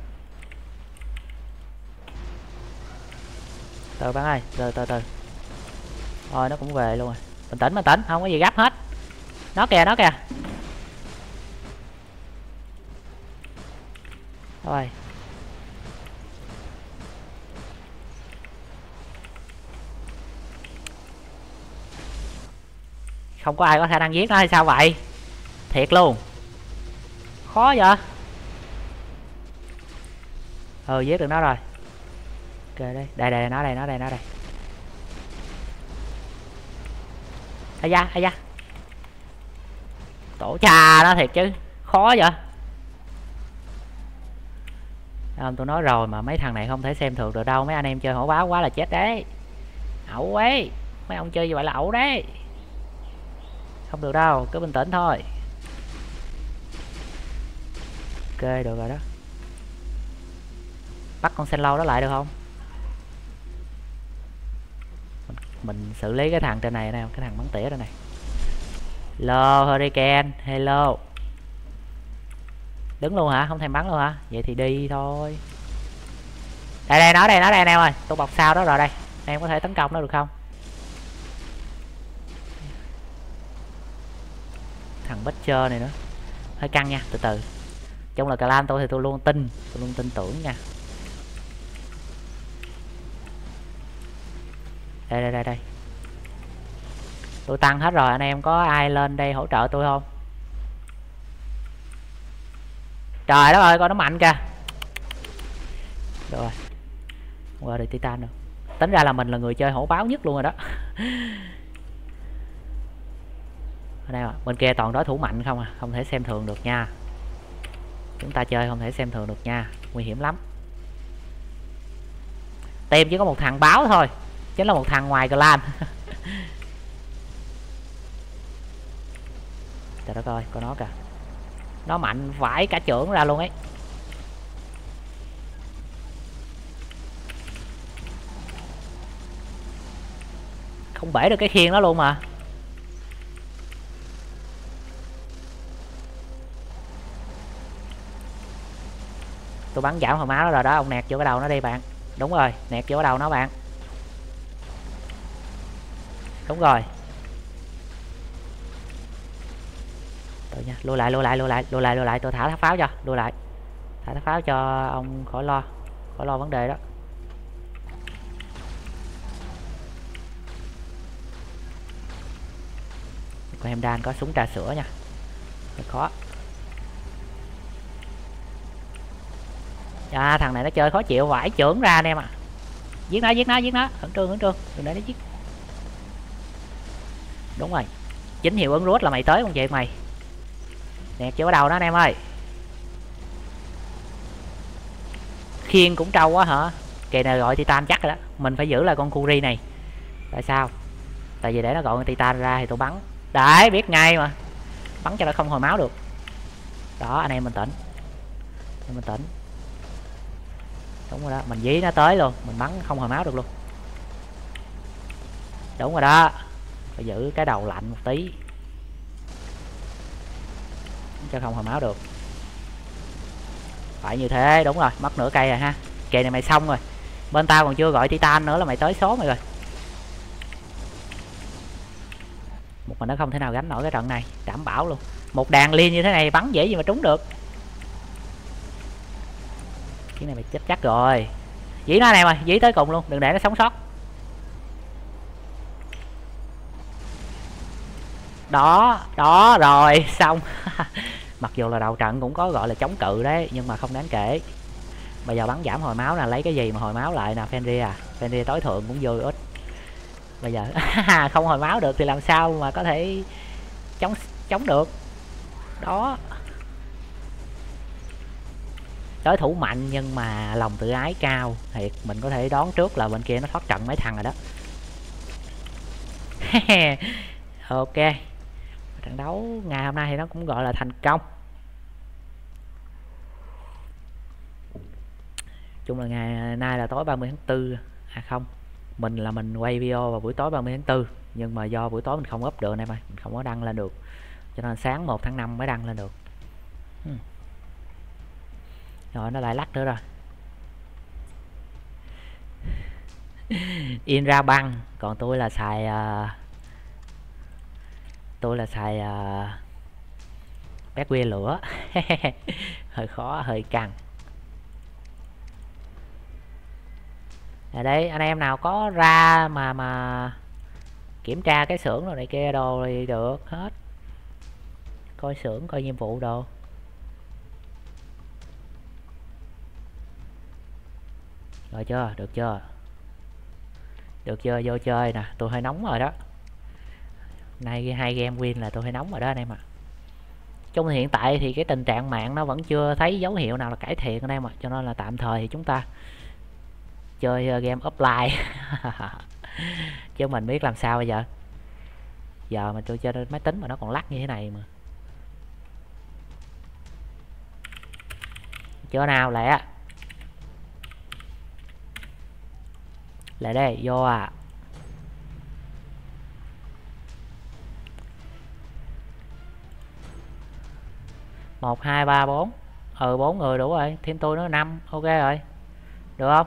Từ bạn ơi, từ từ từ. Thôi nó cũng về luôn rồi. Bình tĩnh, bình tĩnh, không có gì gấp hết. Nó kìa, nó kìa. Rồi. Không có ai có khả năng giết nó hay sao vậy? Thiệt luôn. Khó vậy. Ừ, giết được nó rồi. Ok đây, đây đây nó đây, nó đây, nó đây. Ây da, ây da. Tổ cha nó thiệt chứ. Khó vậy. À, tôi nói rồi mà mấy thằng này không thể xem thường được đâu. Mấy anh em chơi hổ báo quá là chết đấy. Ẩu ấy. Mấy ông chơi như vậy là ẩu đấy. Không được đâu, cứ bình tĩnh thôi. Ok, được rồi đó. Bắt con sen lâu đó lại được không? Mình, mình xử lý cái thằng trên này nè, cái thằng bắn tỉa đây này. Hello Hurricane, hello. Đứng luôn hả? Không thèm bắn luôn hả? Vậy thì đi thôi. Đây đây, nó đây, nó đây anh em ơi. Tôi bọc sao đó rồi đây. Em có thể tấn công nó được không? Thằng Butcher này nữa. Hơi căng nha, từ từ. Trong là clan tôi thì tôi luôn tin, tôi luôn tin tưởng nha. Đây đây đây đây. Tôi tăng hết rồi, anh em có ai lên đây hỗ trợ tôi không? Trời đất ơi, con nó mạnh kìa. Rồi. Không qua được Titan đâu. Tính ra là mình là người chơi hổ báo nhất luôn rồi đó. Ở đây à, bên kia toàn đối thủ mạnh không à, không thể xem thường được nha. Chúng ta chơi không thể xem thường được nha, nguy hiểm lắm. Team chỉ có một thằng báo thôi. Chính là một thằng ngoài clan. Trời đất ơi, có nó kìa. Nó mạnh vãi cả chưởng ra luôn ấy. Không bể được cái khiên đó luôn mà. Tôi bắn giảm hồi máu đó rồi đó, ông nẹt vô cái đầu nó đi bạn. Đúng rồi, nẹt vô cái đầu nó bạn. Đúng rồi. Đợi nha, lui lại, lui lại, lui lại, lui lại, lui lại, tôi thả tháp pháo cho, lui lại. Thả tháp pháo cho ông khỏi lo, khỏi lo vấn đề đó. Còn em đang có súng trà sữa nha. Hơi khó. À, thằng này nó chơi khó chịu vãi chưởng ra anh em ạ. À. Giết nó, giết nó, giết nó, khẩn trương, khẩn trương, đừng để nó giết. Đúng rồi. Chính hiệu ứng rút là mày tới công chuyện mày. Nẹt vô đầu đó anh em ơi. Khiên cũng trâu quá hả? Kỳ này gọi Titan chắc rồi đó. Mình phải giữ lại con Kuri này. Tại sao? Tại vì để nó gọi con Titan ra thì tôi bắn. Đấy, biết ngay mà. Bắn cho nó không hồi máu được. Đó, anh em mình tỉnh. Anh em mình tỉnh. Đúng rồi đó, mình dí nó tới luôn, mình bắn không hồi máu được luôn. Đúng rồi đó. Phải giữ cái đầu lạnh một tí cho không hồi máu được. Phải như thế, đúng rồi, mất nửa cây rồi ha. Kề này mày xong rồi. Bên tao còn chưa gọi Titan nữa là mày tới số mày rồi. Một mình nó không thể nào gánh nổi cái trận này, đảm bảo luôn. Một đàn liên như thế này bắn dễ gì mà trúng được. Cái này mày chết chắc rồi. Dí nó anh em ơi, dí tới cùng luôn, đừng để nó sống sót. Đó, đó rồi, xong. Mặc dù là đầu trận cũng có gọi là chống cự đấy, nhưng mà không đáng kể. Bây giờ bắn giảm hồi máu nè, lấy cái gì mà hồi máu lại nè, Fenrir à. Fenrir tối thượng cũng vô ít. Bây giờ không hồi máu được thì làm sao mà có thể chống chống được. Đó. Đối thủ mạnh nhưng mà lòng tự ái cao thiệt, mình có thể đoán trước là bên kia nó thoát trận mấy thằng rồi đó. Ok. Trận đấu ngày hôm nay thì nó cũng gọi là thành công. Chung là ngày nay là tối ba mươi tháng tư. À không, mình là mình quay video vào buổi tối ba mươi tháng tư, nhưng mà do buổi tối mình không up được anh em ơi, mình không có đăng lên được, cho nên sáng một tháng năm mới đăng lên được. hmm. Rồi nó lại lắc nữa rồi. In ra băng, còn tôi là xài uh, tôi là xài uh, bét que lửa. Hơi khó, hơi căng. Ở đây anh em nào có ra mà mà kiểm tra cái xưởng rồi này kia đồ thì được hết. Coi xưởng, coi nhiệm vụ đồ. Rồi chưa? Được chưa? Được chưa? Vô chơi nè, tôi hơi nóng rồi đó. Nay hai game win là tôi hơi nóng rồi đó anh em ạ. À. Trong hiện tại thì cái tình trạng mạng nó vẫn chưa thấy dấu hiệu nào là cải thiện anh em ạ, à. Cho nên là tạm thời thì chúng ta chơi game offline. Chứ mình biết làm sao bây giờ. Giờ mà tôi chơi máy tính mà nó còn lắc như thế này mà. Chưa nào lẹ. Lại đây, vô à. Một, hai, ba, bốn. Ừ, bốn người đủ rồi. Thêm tôi nữa năm. Ok rồi. Được không?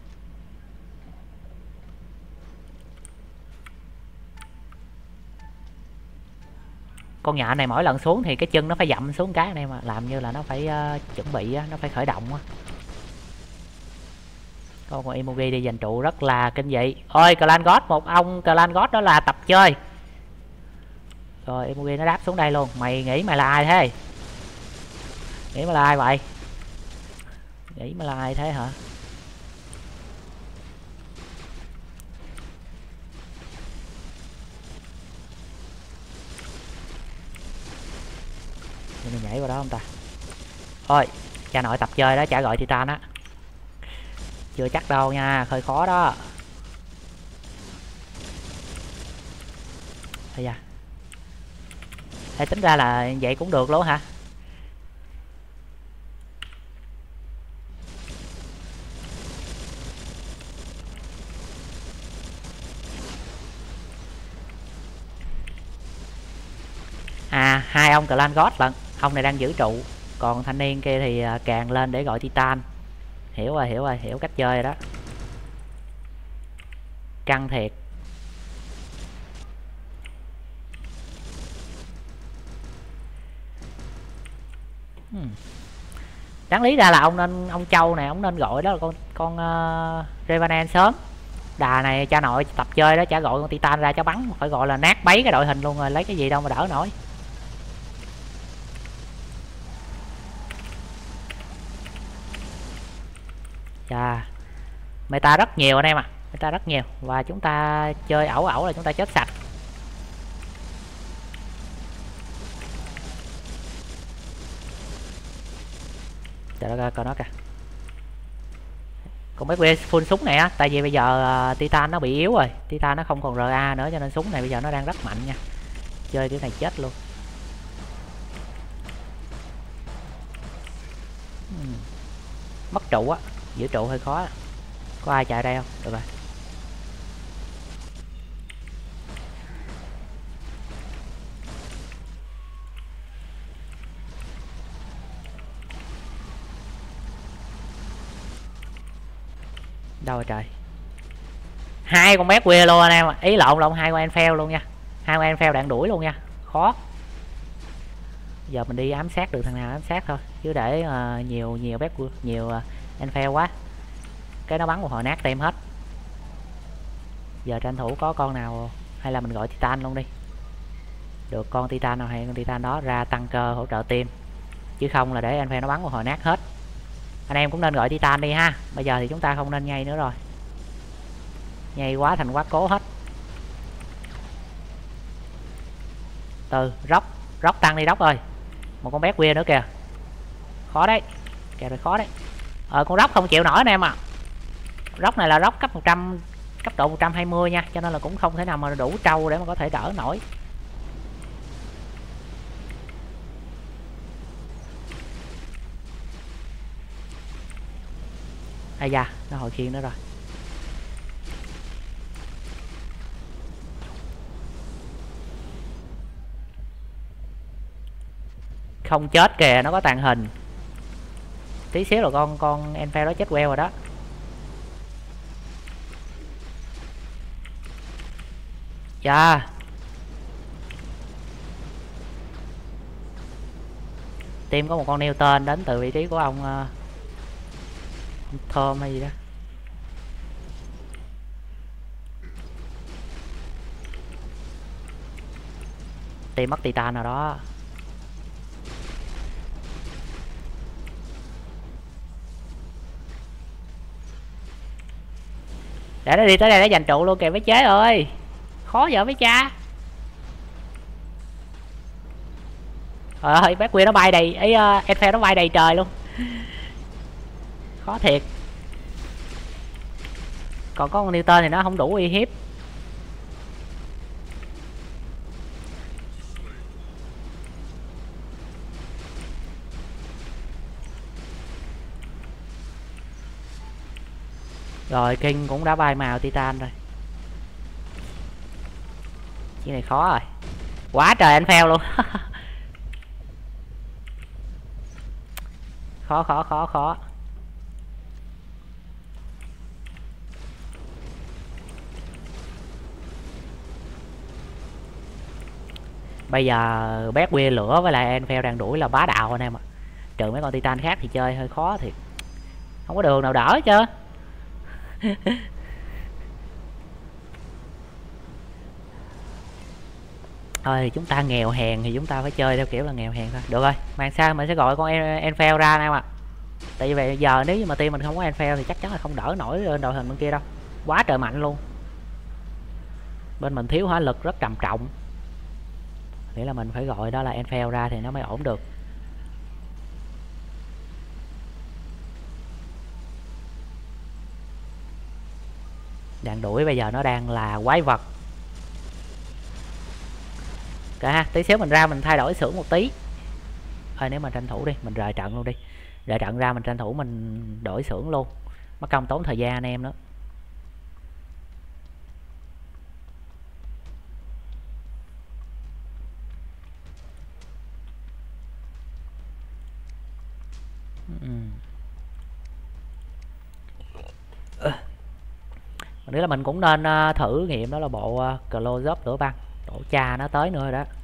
Con nhện này mỗi lần xuống thì cái chân nó phải dậm xuống cái này mà. Làm như là nó phải uh, chuẩn bị, uh, nó phải khởi động á. Con con emoji đi giành trụ rất là kinh dị. Ôi, Clan God, một ông Clan God đó là tập chơi. Rồi emoji nó đáp xuống đây luôn. Mày nghĩ mày là ai thế? Nghĩ mày là ai vậy? Nghĩ mày là ai thế hả? Mày nhảy vào đó không ta? Ôi, cha nội tập chơi đó, chả gọi Titan á. Chưa chắc đâu nha, hơi khó đó. Bây giờ Ê, tính ra là vậy cũng được luôn hả? À, hai ông clan god lận, ông này đang giữ trụ, còn thanh niên kia thì à, càng lên để gọi titan. Hiểu rồi, hiểu rồi, hiểu cách chơi rồi đó. Căng thiệt. Hmm. Đáng lý ra là ông nên ông Châu này ông nên gọi đó là con con uh, Revenant sớm. Đà này cha nội tập chơi đó chả gọi con Titan ra cho bắn, phải gọi là nát bấy cái đội hình luôn rồi, lấy cái gì đâu mà đỡ nổi. Chà, meta rất nhiều anh em ạ, à. Meta rất nhiều và chúng ta chơi ẩu ẩu là chúng ta chết sạch. Chờ nó coi nó kìa. Còn mấy que full súng này á, tại vì bây giờ uh, Titan nó bị yếu rồi, Titan nó không còn rờ a nữa cho nên súng này bây giờ nó đang rất mạnh nha. Chơi kiểu này chết luôn. Hmm. Mất trụ á, giữ trụ hơi khó. Có ai chạy đây không? Được rồi. Đâu rồi trời. Hai con bé quê luôn anh em, ý lộn lộn hai con Enfell luôn nha. Hai con Enfell đạn đuổi luôn nha. Khó. Giờ mình đi ám sát được thằng nào ám sát thôi, chứ để uh, nhiều nhiều bé nhiều uh, Enfell quá cái nó bắn một hồi nát tem hết. Giờ tranh thủ có con nào hay là mình gọi Titan luôn đi. Được con Titan nào hay con Titan đó ra tăng cơ hỗ trợ team, chứ không là để Enfell nó bắn một hồi nát hết. Anh em cũng nên gọi Titan đi ha. Bây giờ thì chúng ta không nên nhây nữa rồi, nhây quá thành quá cố hết. Từ róc róc tăng đi Róc ơi. Một con bé queer nữa kìa, khó đấy, kìa rồi khó đấy. Ờ con Róc không chịu nổi anh em à. Róc này là Róc cấp một trăm, cấp độ một trăm hai mươi nha, cho nên là cũng không thể nào mà đủ trâu để mà có thể đỡ nổi. Ây da, nó hồi khiên nữa rồi. Không chết kìa, nó có tàn hình. Tí xíu là con con Enfell đó chết queo rồi đó. Chà. Team có một con Newton đến từ vị trí của ông, uh, ông Thơm hay gì đó. Team mất Titan nào đó. Để nó đi tới đây để giành trụ luôn kìa mấy chế ơi. Khó vợ mấy cha. Trời ơi, bác Quyên nó bay đầy ấy, uh, Enfell nó bay đầy trời luôn. Khó thiệt. Còn có con Newton thì nó không đủ uy hiếp. Rồi King cũng đã bay màu Titan rồi. Cái này khó rồi. Quá trời Enfell luôn. Khó khó khó khó. Bây giờ bét quia lửa với lại Enfell đang đuổi là bá đạo anh em ạ. Trừ mấy con Titan khác thì chơi hơi khó thiệt. Không có đường nào đỡ chứ. Thôi chúng ta nghèo hèn thì chúng ta phải chơi theo kiểu là nghèo hèn thôi. Được rồi, màn sau mình sẽ gọi con Enfell ra anh em ạ. Tại vì bây giờ nếu như mà team mình không có Enfell thì chắc chắn là không đỡ nổi đội hình bên kia đâu. Quá trời mạnh luôn. Bên mình thiếu hỏa lực rất trầm trọng. Nghĩa là mình phải gọi đó là Enfell ra thì nó mới ổn được. Đạn đuổi bây giờ nó đang là quái vật. ha, tí xíu mình ra mình thay đổi xưởng một tí. Ơi nếu mà tranh thủ đi, mình rời trận luôn đi. Rời trận ra mình tranh thủ mình đổi xưởng luôn. Mất công tốn thời gian anh em nữa. Ừ. Mình nghĩ là mình cũng nên uh, thử nghiệm đó là bộ uh, close up lửa băng. Tổ cha nó tới nữa rồi đó.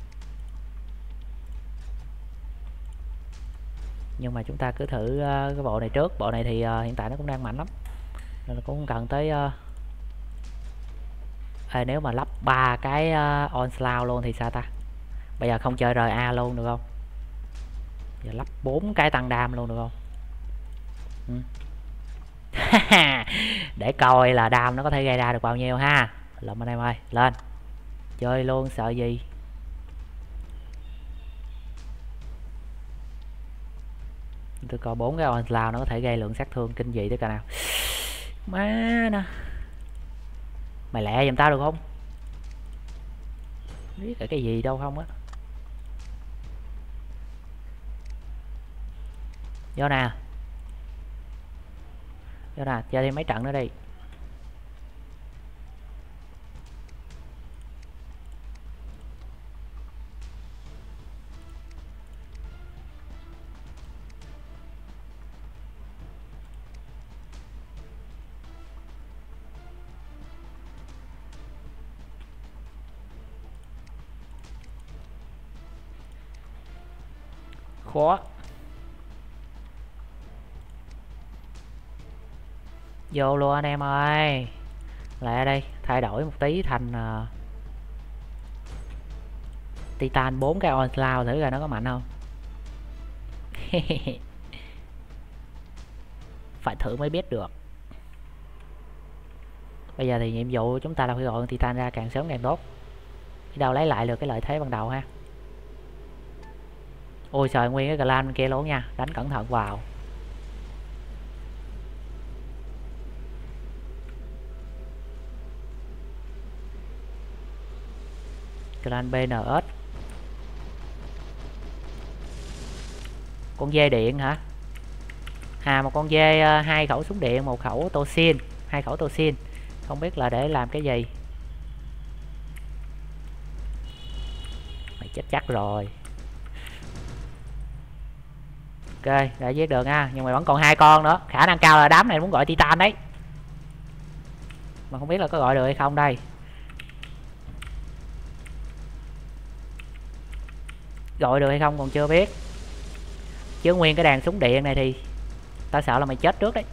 Nhưng mà chúng ta cứ thử uh, cái bộ này trước. Bộ này thì uh, hiện tại nó cũng đang mạnh lắm, nên là cũng không cần tới uh... Ê, nếu mà lắp ba cái uh, onslaught luôn thì sao ta? Bây giờ không chơi rờ a luôn được không? Giờ lắp bốn cái tăng đam luôn được không? Ừ. Để coi là đam nó có thể gây ra được bao nhiêu ha. Lụm anh em ơi, lên chơi luôn, sợ gì. Tôi coi bốn cái onslaught nó có thể gây lượng sát thương kinh dị tới cả nào. Má nè, mày lẹ giùm tao được không? Biết cả cái gì đâu không á. Vô nè, vô nè, chơi thêm mấy trận nữa đi. Khó. Vô luôn anh em ơi. Lại đây, thay đổi một tí thành uh, Titan bốn cái onslaught thử coi nó có mạnh không. Phải thử mới biết được. Bây giờ thì nhiệm vụ chúng ta là phải gọi con Titan ra càng sớm càng tốt. Đi đâu lấy lại được cái lợi thế ban đầu ha. Ôi trời, nguyên cái clan bên kia luôn nha, đánh cẩn thận vào. Clan bê en ét. Con dê điện hả? À, một con dê, uh, hai khẩu súng điện, một khẩu Tosin, hai khẩu Tosin. Không biết là để làm cái gì. Mày chết chắc rồi. Ok, đã giết được ha, nhưng mà vẫn còn hai con nữa, khả năng cao là đám này muốn gọi Titan đấy. Mà không biết là có gọi được hay không đây. Gọi được hay không còn chưa biết. Chứ nguyên cái đàn súng điện này thì ta sợ là mày chết trước đấy.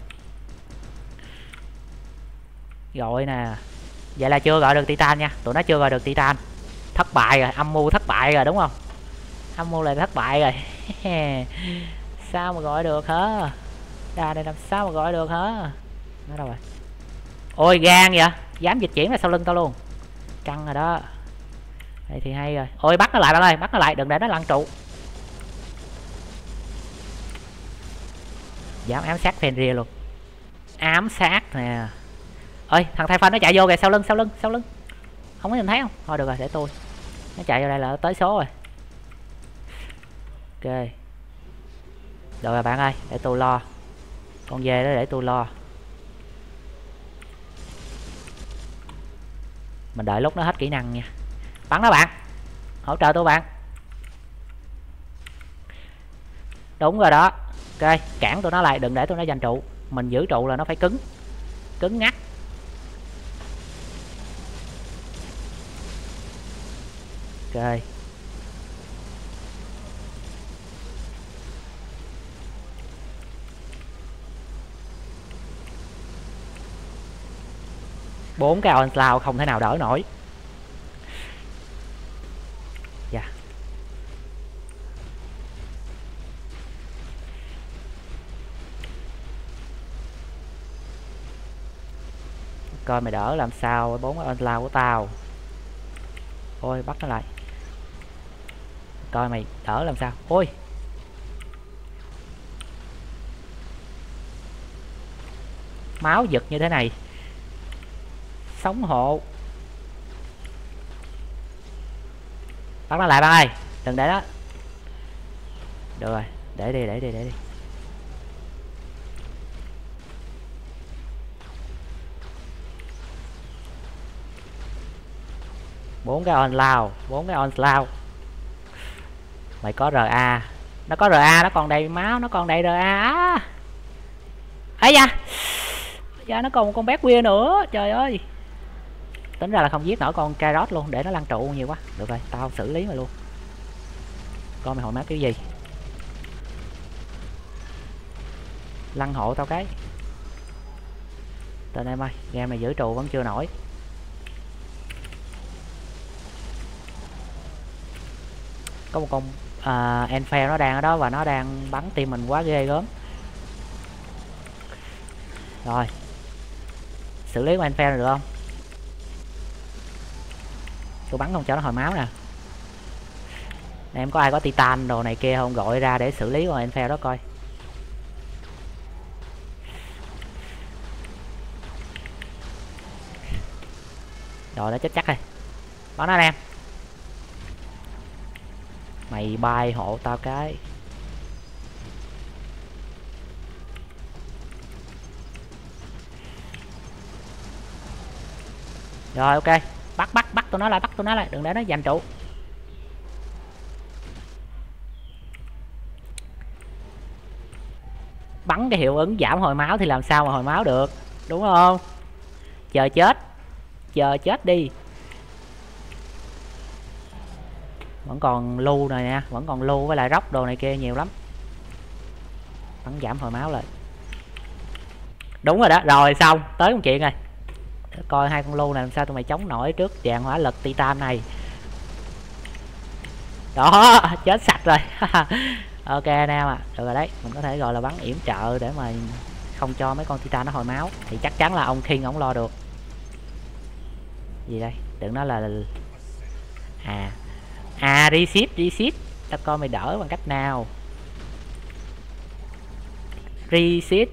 Gọi nè. Vậy là chưa gọi được Titan nha, tụi nó chưa gọi được Titan. Thất bại rồi, âm mưu thất bại rồi đúng không? Âm mưu là thất bại rồi. Sao mà gọi được hả? Đà này làm sao mà gọi được hả? Nó đâu rồi? Ôi gan vậy, dám dịch chuyển ra sau lưng tao luôn. Căng rồi đó. Đây thì hay rồi. Ôi bắt nó lại bạn ơi, bắt nó lại, đừng để nó lăn trụ. Dám ám sát Fenrir luôn. Ám sát nè. Ơi thằng thay phân nó chạy vô kìa, sau lưng sau lưng sau lưng. Không có nhìn thấy không? Thôi được rồi, để tôi. Nó chạy vô đây là tới số rồi. Ok. Được rồi bạn ơi, để tôi lo. Con dê đó để tôi lo. Mình đợi lúc nó hết kỹ năng nha. Bắn nó bạn. Hỗ trợ tôi bạn. Đúng rồi đó. Ok, cản tụi nó lại, đừng để tụi nó giành trụ. Mình giữ trụ là nó phải cứng. Cứng ngắt. Ok. Bốn cái onslaught không thể nào đỡ nổi. Dạ. Yeah. Coi mày đỡ làm sao bốn cái onslaught của tao. Ôi bắt nó lại. Coi mày đỡ làm sao. Ôi. Máu giật như thế này. Sống hộ. Bắn nó lại bạn ơi, đừng để đó. Được rồi, để đi để đi để đi. Bốn cái onslaught, bốn cái onslaught. Mày có rờ a, nó có rờ a, nó còn đầy máu, nó còn đầy rờ a á. Ấy da, da nó còn một con bé queer nữa, trời ơi. Tính ra là không giết nổi con carrot luôn, để nó lăn trụ nhiều quá. Được rồi, tao xử lý mày luôn. Coi mày hồi máu kiểu gì. Lăn hộ tao cái. Tên em ơi, game này giữ trụ vẫn chưa nổi. Có một con à, Enfer nó đang ở đó và nó đang bắn tim mình quá ghê gớm. Rồi, xử lý con Enfer được không? Tôi bắn không cho nó hồi máu nè. Em có ai có titan đồ này kia không, gọi ra để xử lý con Enfer đó coi. Rồi, nó chết chắc rồi. Bắn nó em. Mày bay hộ tao cái. Rồi ok, bắt bắt bắt tụi nó lại, bắt tụi nó lại, đừng để nó giành trụ. Bắn cái hiệu ứng giảm hồi máu thì làm sao mà hồi máu được, đúng không? Chờ chết, chờ chết đi. Vẫn còn lưu này nè, vẫn còn lưu với lại róc đồ này kia nhiều lắm. Bắn giảm hồi máu lại. Đúng rồi đó, rồi xong, tới công chuyện rồi. Để coi hai con lưu này làm sao tụi mày chống nổi trước dàn hỏa lực titan này. Đó, chết sạch rồi. Ok anh em à, được rồi đấy, mình có thể gọi là bắn yểm trợ để mà không cho mấy con titan nó hồi máu. Thì chắc chắn là ông King ổng lo được. Gì đây, đừng nói là à à reset reset. Ta coi mày đỡ bằng cách nào. Reset.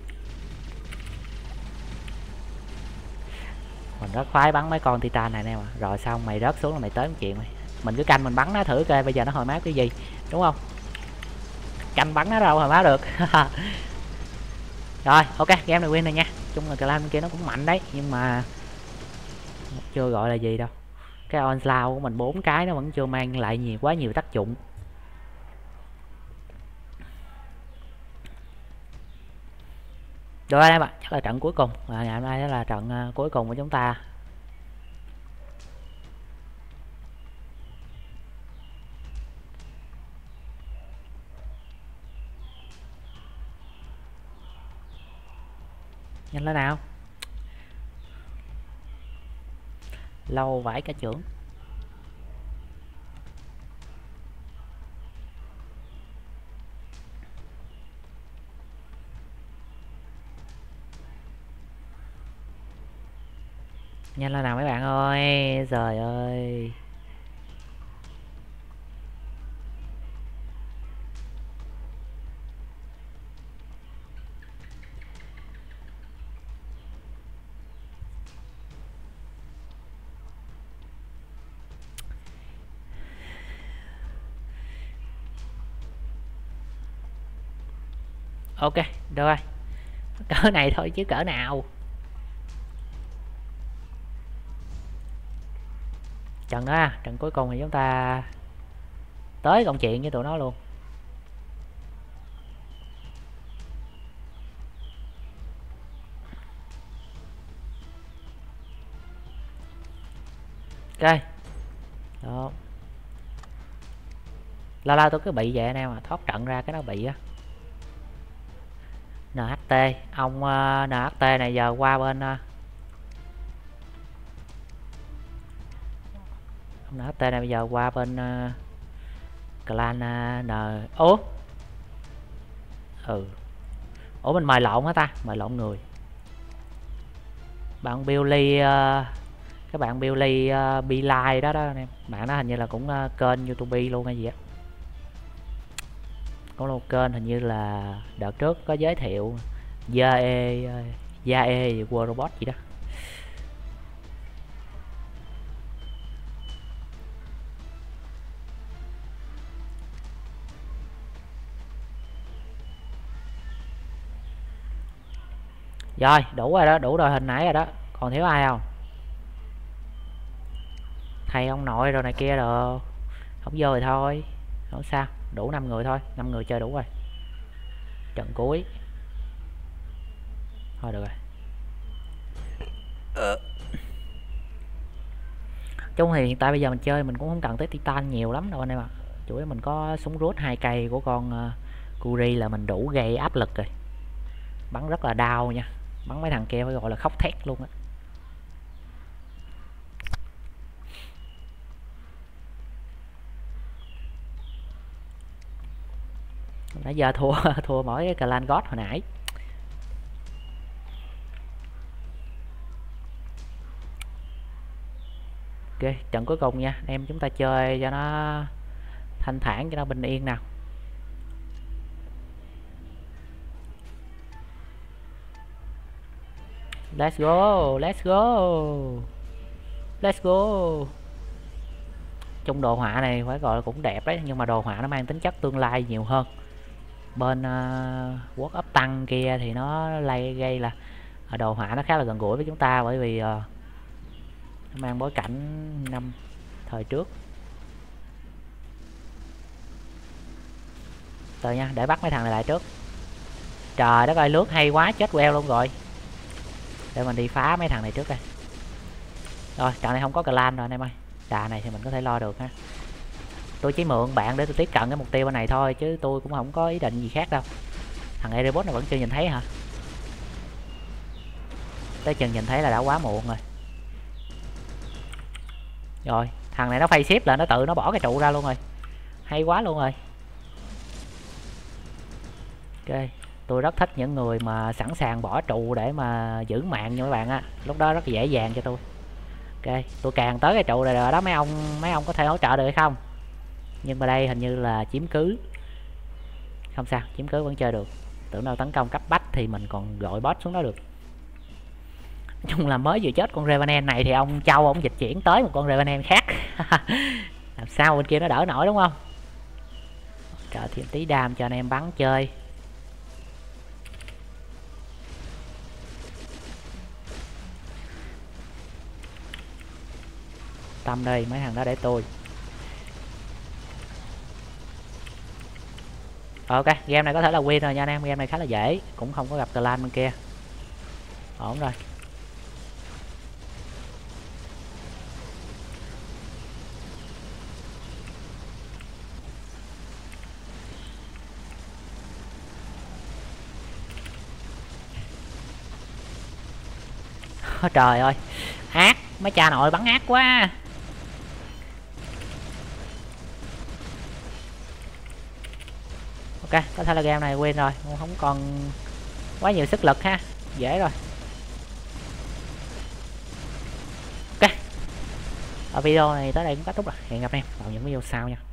Mình rất khoái bắn mấy con titan này nè mà. Rồi xong mày rớt xuống là mày tới một chuyện mày. Mình cứ canh mình bắn nó thử coi bây giờ nó hồi máu cái gì, đúng không? Canh bắn nó đâu hồi máu được. Rồi ok, game này win rồi nha. Chung là clan kia nó cũng mạnh đấy, nhưng mà chưa gọi là gì đâu. Cái onslaught của mình bốn cái nó vẫn chưa mang lại nhiều quá nhiều tác dụng. Rồi em ạ, chắc là trận cuối cùng, và ngày hôm nay đó là trận uh, cuối cùng của chúng ta. Nhanh lên nào. Lâu vãi cả trưởng. Nhanh lên nào mấy bạn ơi, trời ơi. Ok, được rồi. Cỡ này thôi chứ cỡ nào. Trận đó, trận cuối cùng thì chúng ta tới công chuyện với tụi nó luôn. Ok. Đó. Lâu lâu tôi cứ bị vậy anh em, mà thoát trận ra cái nó bị á. en hát tê, ông uh, en hát tê này giờ qua bên uh, ông en hát tê này bây giờ qua bên uh, clan uh, N. Ủa? Ừ. Ủa mình mời lộn hả ta? Mời lộn người. Bạn Billy uh, các bạn Billy uh, Beeline đó đó anh em. Bạn đó hình như là cũng uh, kênh YouTube luôn hay gì á. Có một kênh hình như là đợt trước có giới thiệu Yae Yae World Robot gì đó. Rồi đủ rồi đó, đủ đội hình nãy rồi đó, còn thiếu ai không? Thầy ông nội rồi này kia rồi, không vô thì thôi, không sao, đủ năm người thôi, năm người chơi đủ rồi. Trận cuối thôi được rồi. Chung thì hiện tại bây giờ mình chơi mình cũng không cần tới titan nhiều lắm đâu anh em ạ. Chủ yếu mình có súng rút hai cây của con uh, Kuri là mình đủ gây áp lực rồi. Bắn rất là đau nha, bắn mấy thằng kia phải gọi là khóc thét luôn á. Nãy giờ thua thua mỗi cái clan god hồi nãy. Ok, trận cuối cùng nha em, chúng ta chơi cho nó thanh thản, cho nó bình yên nào. Let's go, let's go, let's go. Chung đồ họa này phải gọi là cũng đẹp đấy, nhưng mà đồ họa nó mang tính chất tương lai nhiều hơn. Bên uh, World Up tăng kia thì nó lay gây là đồ họa nó khá là gần gũi với chúng ta, bởi vì uh, nó mang bối cảnh năm thời trước. Rồi nha, để bắt mấy thằng này lại trước. Trời đất ơi, lướt hay quá, chết queo luôn rồi. Để mình đi phá mấy thằng này trước đây. Rồi, trận này không có clan rồi anh em ơi. Đà này thì mình có thể lo được ha. Tôi chỉ mượn bạn để tôi tiếp cận cái mục tiêu bên này thôi, chứ tôi cũng không có ý định gì khác đâu. Thằng Erebus này vẫn chưa nhìn thấy hả? Tới chừng nhìn thấy là đã quá muộn rồi. Rồi, thằng này nó phay ship là nó tự nó bỏ cái trụ ra luôn rồi. Hay quá luôn rồi. Ok, tôi rất thích những người mà sẵn sàng bỏ trụ để mà giữ mạng nha mấy bạn á. Lúc đó rất dễ dàng cho tôi. Ok, tôi càng tới cái trụ này rồi đó mấy ông, mấy ông có thể hỗ trợ được hay không? Nhưng mà đây hình như là chiếm cứ. Không sao, chiếm cứ vẫn chơi được. Tưởng đâu tấn công cấp bách thì mình còn gọi boss xuống đó được. Nói chung là mới vừa chết con Revenant này thì ông Châu ông dịch chuyển tới một con Revenant khác. Làm sao bên kia nó đỡ nổi đúng không? Trợ thêm tí đam cho anh em bắn chơi. Tâm đây, mấy thằng đó để tôi. Ok, game này có thể là win rồi nha anh em, game này khá là dễ, cũng không có gặp clan bên kia. Ổn rồi. Trời ơi, ác, mấy cha nội bắn ác quá. Ok, có thể là game này win rồi, không còn quá nhiều sức lực ha, dễ rồi. Ok, ở video này tới đây cũng kết thúc rồi, hẹn gặp em vào những video sau nha.